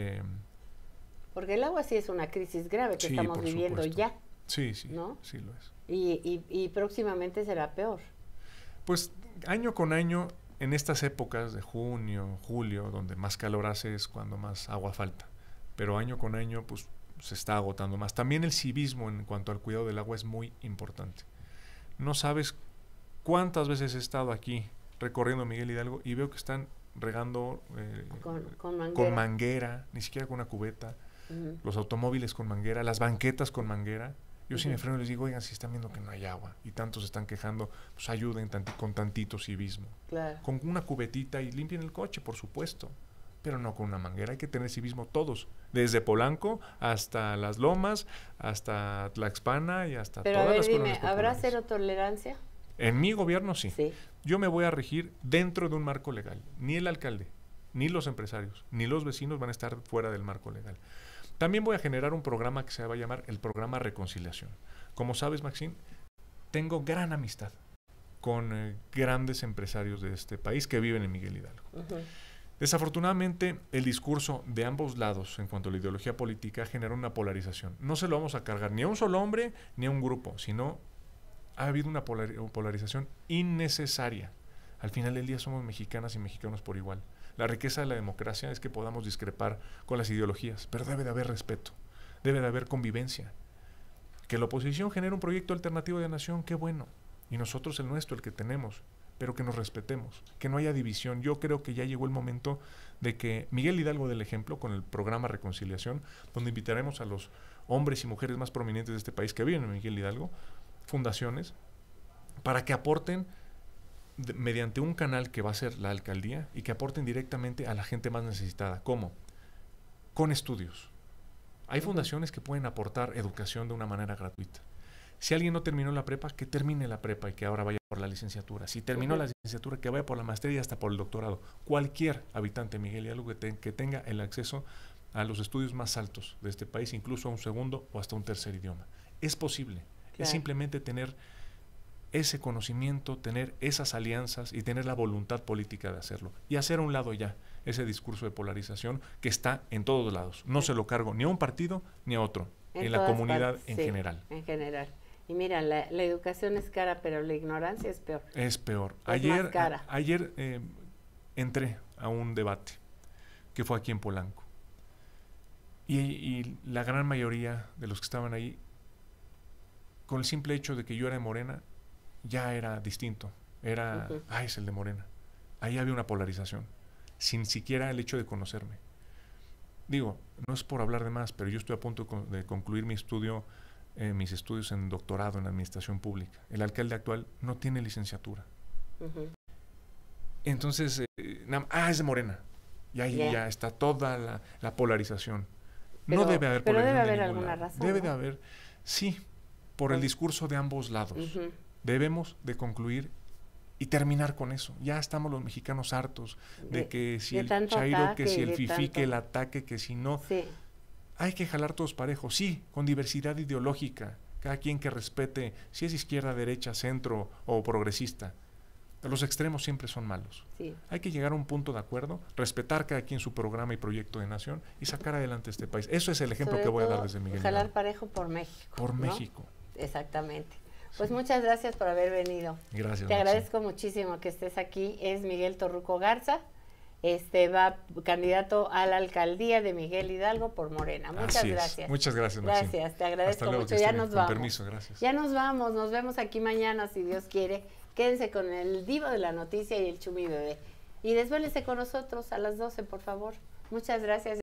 Porque el agua sí es una crisis grave que estamos viviendo ya. Sí, ¿no? Sí lo es. Y próximamente será peor. Pues año con año, en estas épocas de junio, julio, donde más calor hace, es cuando más agua falta. Pero año con año, pues se está agotando más. También el civismo en cuanto al cuidado del agua es muy importante. No sabes cuántas veces he estado aquí recorriendo Miguel Hidalgo y veo que están regando con manguera, ni siquiera con una cubeta. Los automóviles con manguera, las banquetas con manguera. Yo si me freno les digo, oigan, si están viendo que no hay agua y tantos están quejando, pues ayuden con tantito civismo. Claro. Con una cubetita y limpien el coche, por supuesto, pero no con una manguera. Hay que tener civismo todos, desde Polanco hasta Las Lomas, hasta Tlaxpana y hasta todas las colonias populares. ¿Habrá cero tolerancia? En mi gobierno sí. Yo me voy a regir dentro de un marco legal. Ni el alcalde, ni los empresarios, ni los vecinos van a estar fuera del marco legal. También voy a generar un programa que se va a llamar el Programa Reconciliación. Como sabes, Maxine, tengo gran amistad con grandes empresarios de este país que viven en Miguel Hidalgo. Desafortunadamente, el discurso de ambos lados en cuanto a la ideología política genera una polarización. No se lo vamos a cargar ni a un solo hombre ni a un grupo, sino ha habido una polarización innecesaria. Al final del día somos mexicanas y mexicanos por igual. La riqueza de la democracia es que podamos discrepar con las ideologías, pero debe de haber respeto, debe de haber convivencia. Que la oposición genere un proyecto alternativo de nación, qué bueno. Y nosotros el nuestro, el que tenemos, pero que nos respetemos, que no haya división. Yo creo que ya llegó el momento de que Miguel Hidalgo dé el ejemplo con el programa Reconciliación, donde invitaremos a los hombres y mujeres más prominentes de este país que viven en Miguel Hidalgo, fundaciones, para que aporten mediante un canal que va a ser la alcaldía y que aporten directamente a la gente más necesitada. ¿Cómo? Con estudios. Hay fundaciones que pueden aportar educación de una manera gratuita. Si alguien no terminó la prepa, que termine la prepa y que ahora vaya por la licenciatura. Si terminó la licenciatura, que vaya por la maestría y hasta por el doctorado. Cualquier habitante de Miguel Hidalgo que tenga el acceso a los estudios más altos de este país, incluso a un segundo o hasta un tercer idioma. Es posible. Claro. Es simplemente tener ese conocimiento, tener esas alianzas y tener la voluntad política de hacerlo. Y hacer a un lado ya ese discurso de polarización que está en todos lados. No se lo cargo ni a un partido ni a otro, en la comunidad en general. En general. Y mira, la educación es cara, pero la ignorancia es peor. Es peor. Es más cara. Ayer entré a un debate que fue aquí en Polanco. Y la gran mayoría de los que estaban ahí, con el simple hecho de que yo era de Morena, ya era distinto. Era, es el de Morena. Ahí había una polarización, sin siquiera el hecho de conocerme. digo, no es por hablar de más, pero yo estoy a punto de concluir mis estudios en doctorado en administración pública. El alcalde actual no tiene licenciatura. Entonces, es de Morena. Y ahí ya está toda la polarización. No debe haber polarización. Pero debe haber de ningún alguna lado. razón. Debe ¿no? de haber, sí, por el discurso de ambos lados. Debemos de concluir y terminar con eso. Ya estamos los mexicanos hartos de que si el chairo, que si el fifí, que el ataque, que si no. Sí. Hay que jalar todos parejos, sí, con diversidad ideológica, cada quien que respete si es izquierda, derecha, centro o progresista. Pero los extremos siempre son malos. Sí. Hay que llegar a un punto de acuerdo, respetar cada quien su programa y proyecto de nación y sacar adelante este país. Eso es el ejemplo que voy a dar desde Miguel Hidalgo. Jalar parejo por México. Por ¿no? México. Exactamente. Pues muchas gracias por haber venido. Gracias. Te agradezco muchísimo que estés aquí. Es Miguel Torruco Garza. Va candidato a la alcaldía de Miguel Hidalgo por Morena. Muchas gracias. Muchas gracias, Maxine. Gracias, te agradezco luego, mucho. Ya nos con vamos. Permiso, gracias. Ya nos vamos, nos vemos aquí mañana si Dios quiere. Quédense con el Divo de la Noticia y el Chumi Bebé. Y desvélense con nosotros a las 12, por favor. Muchas gracias.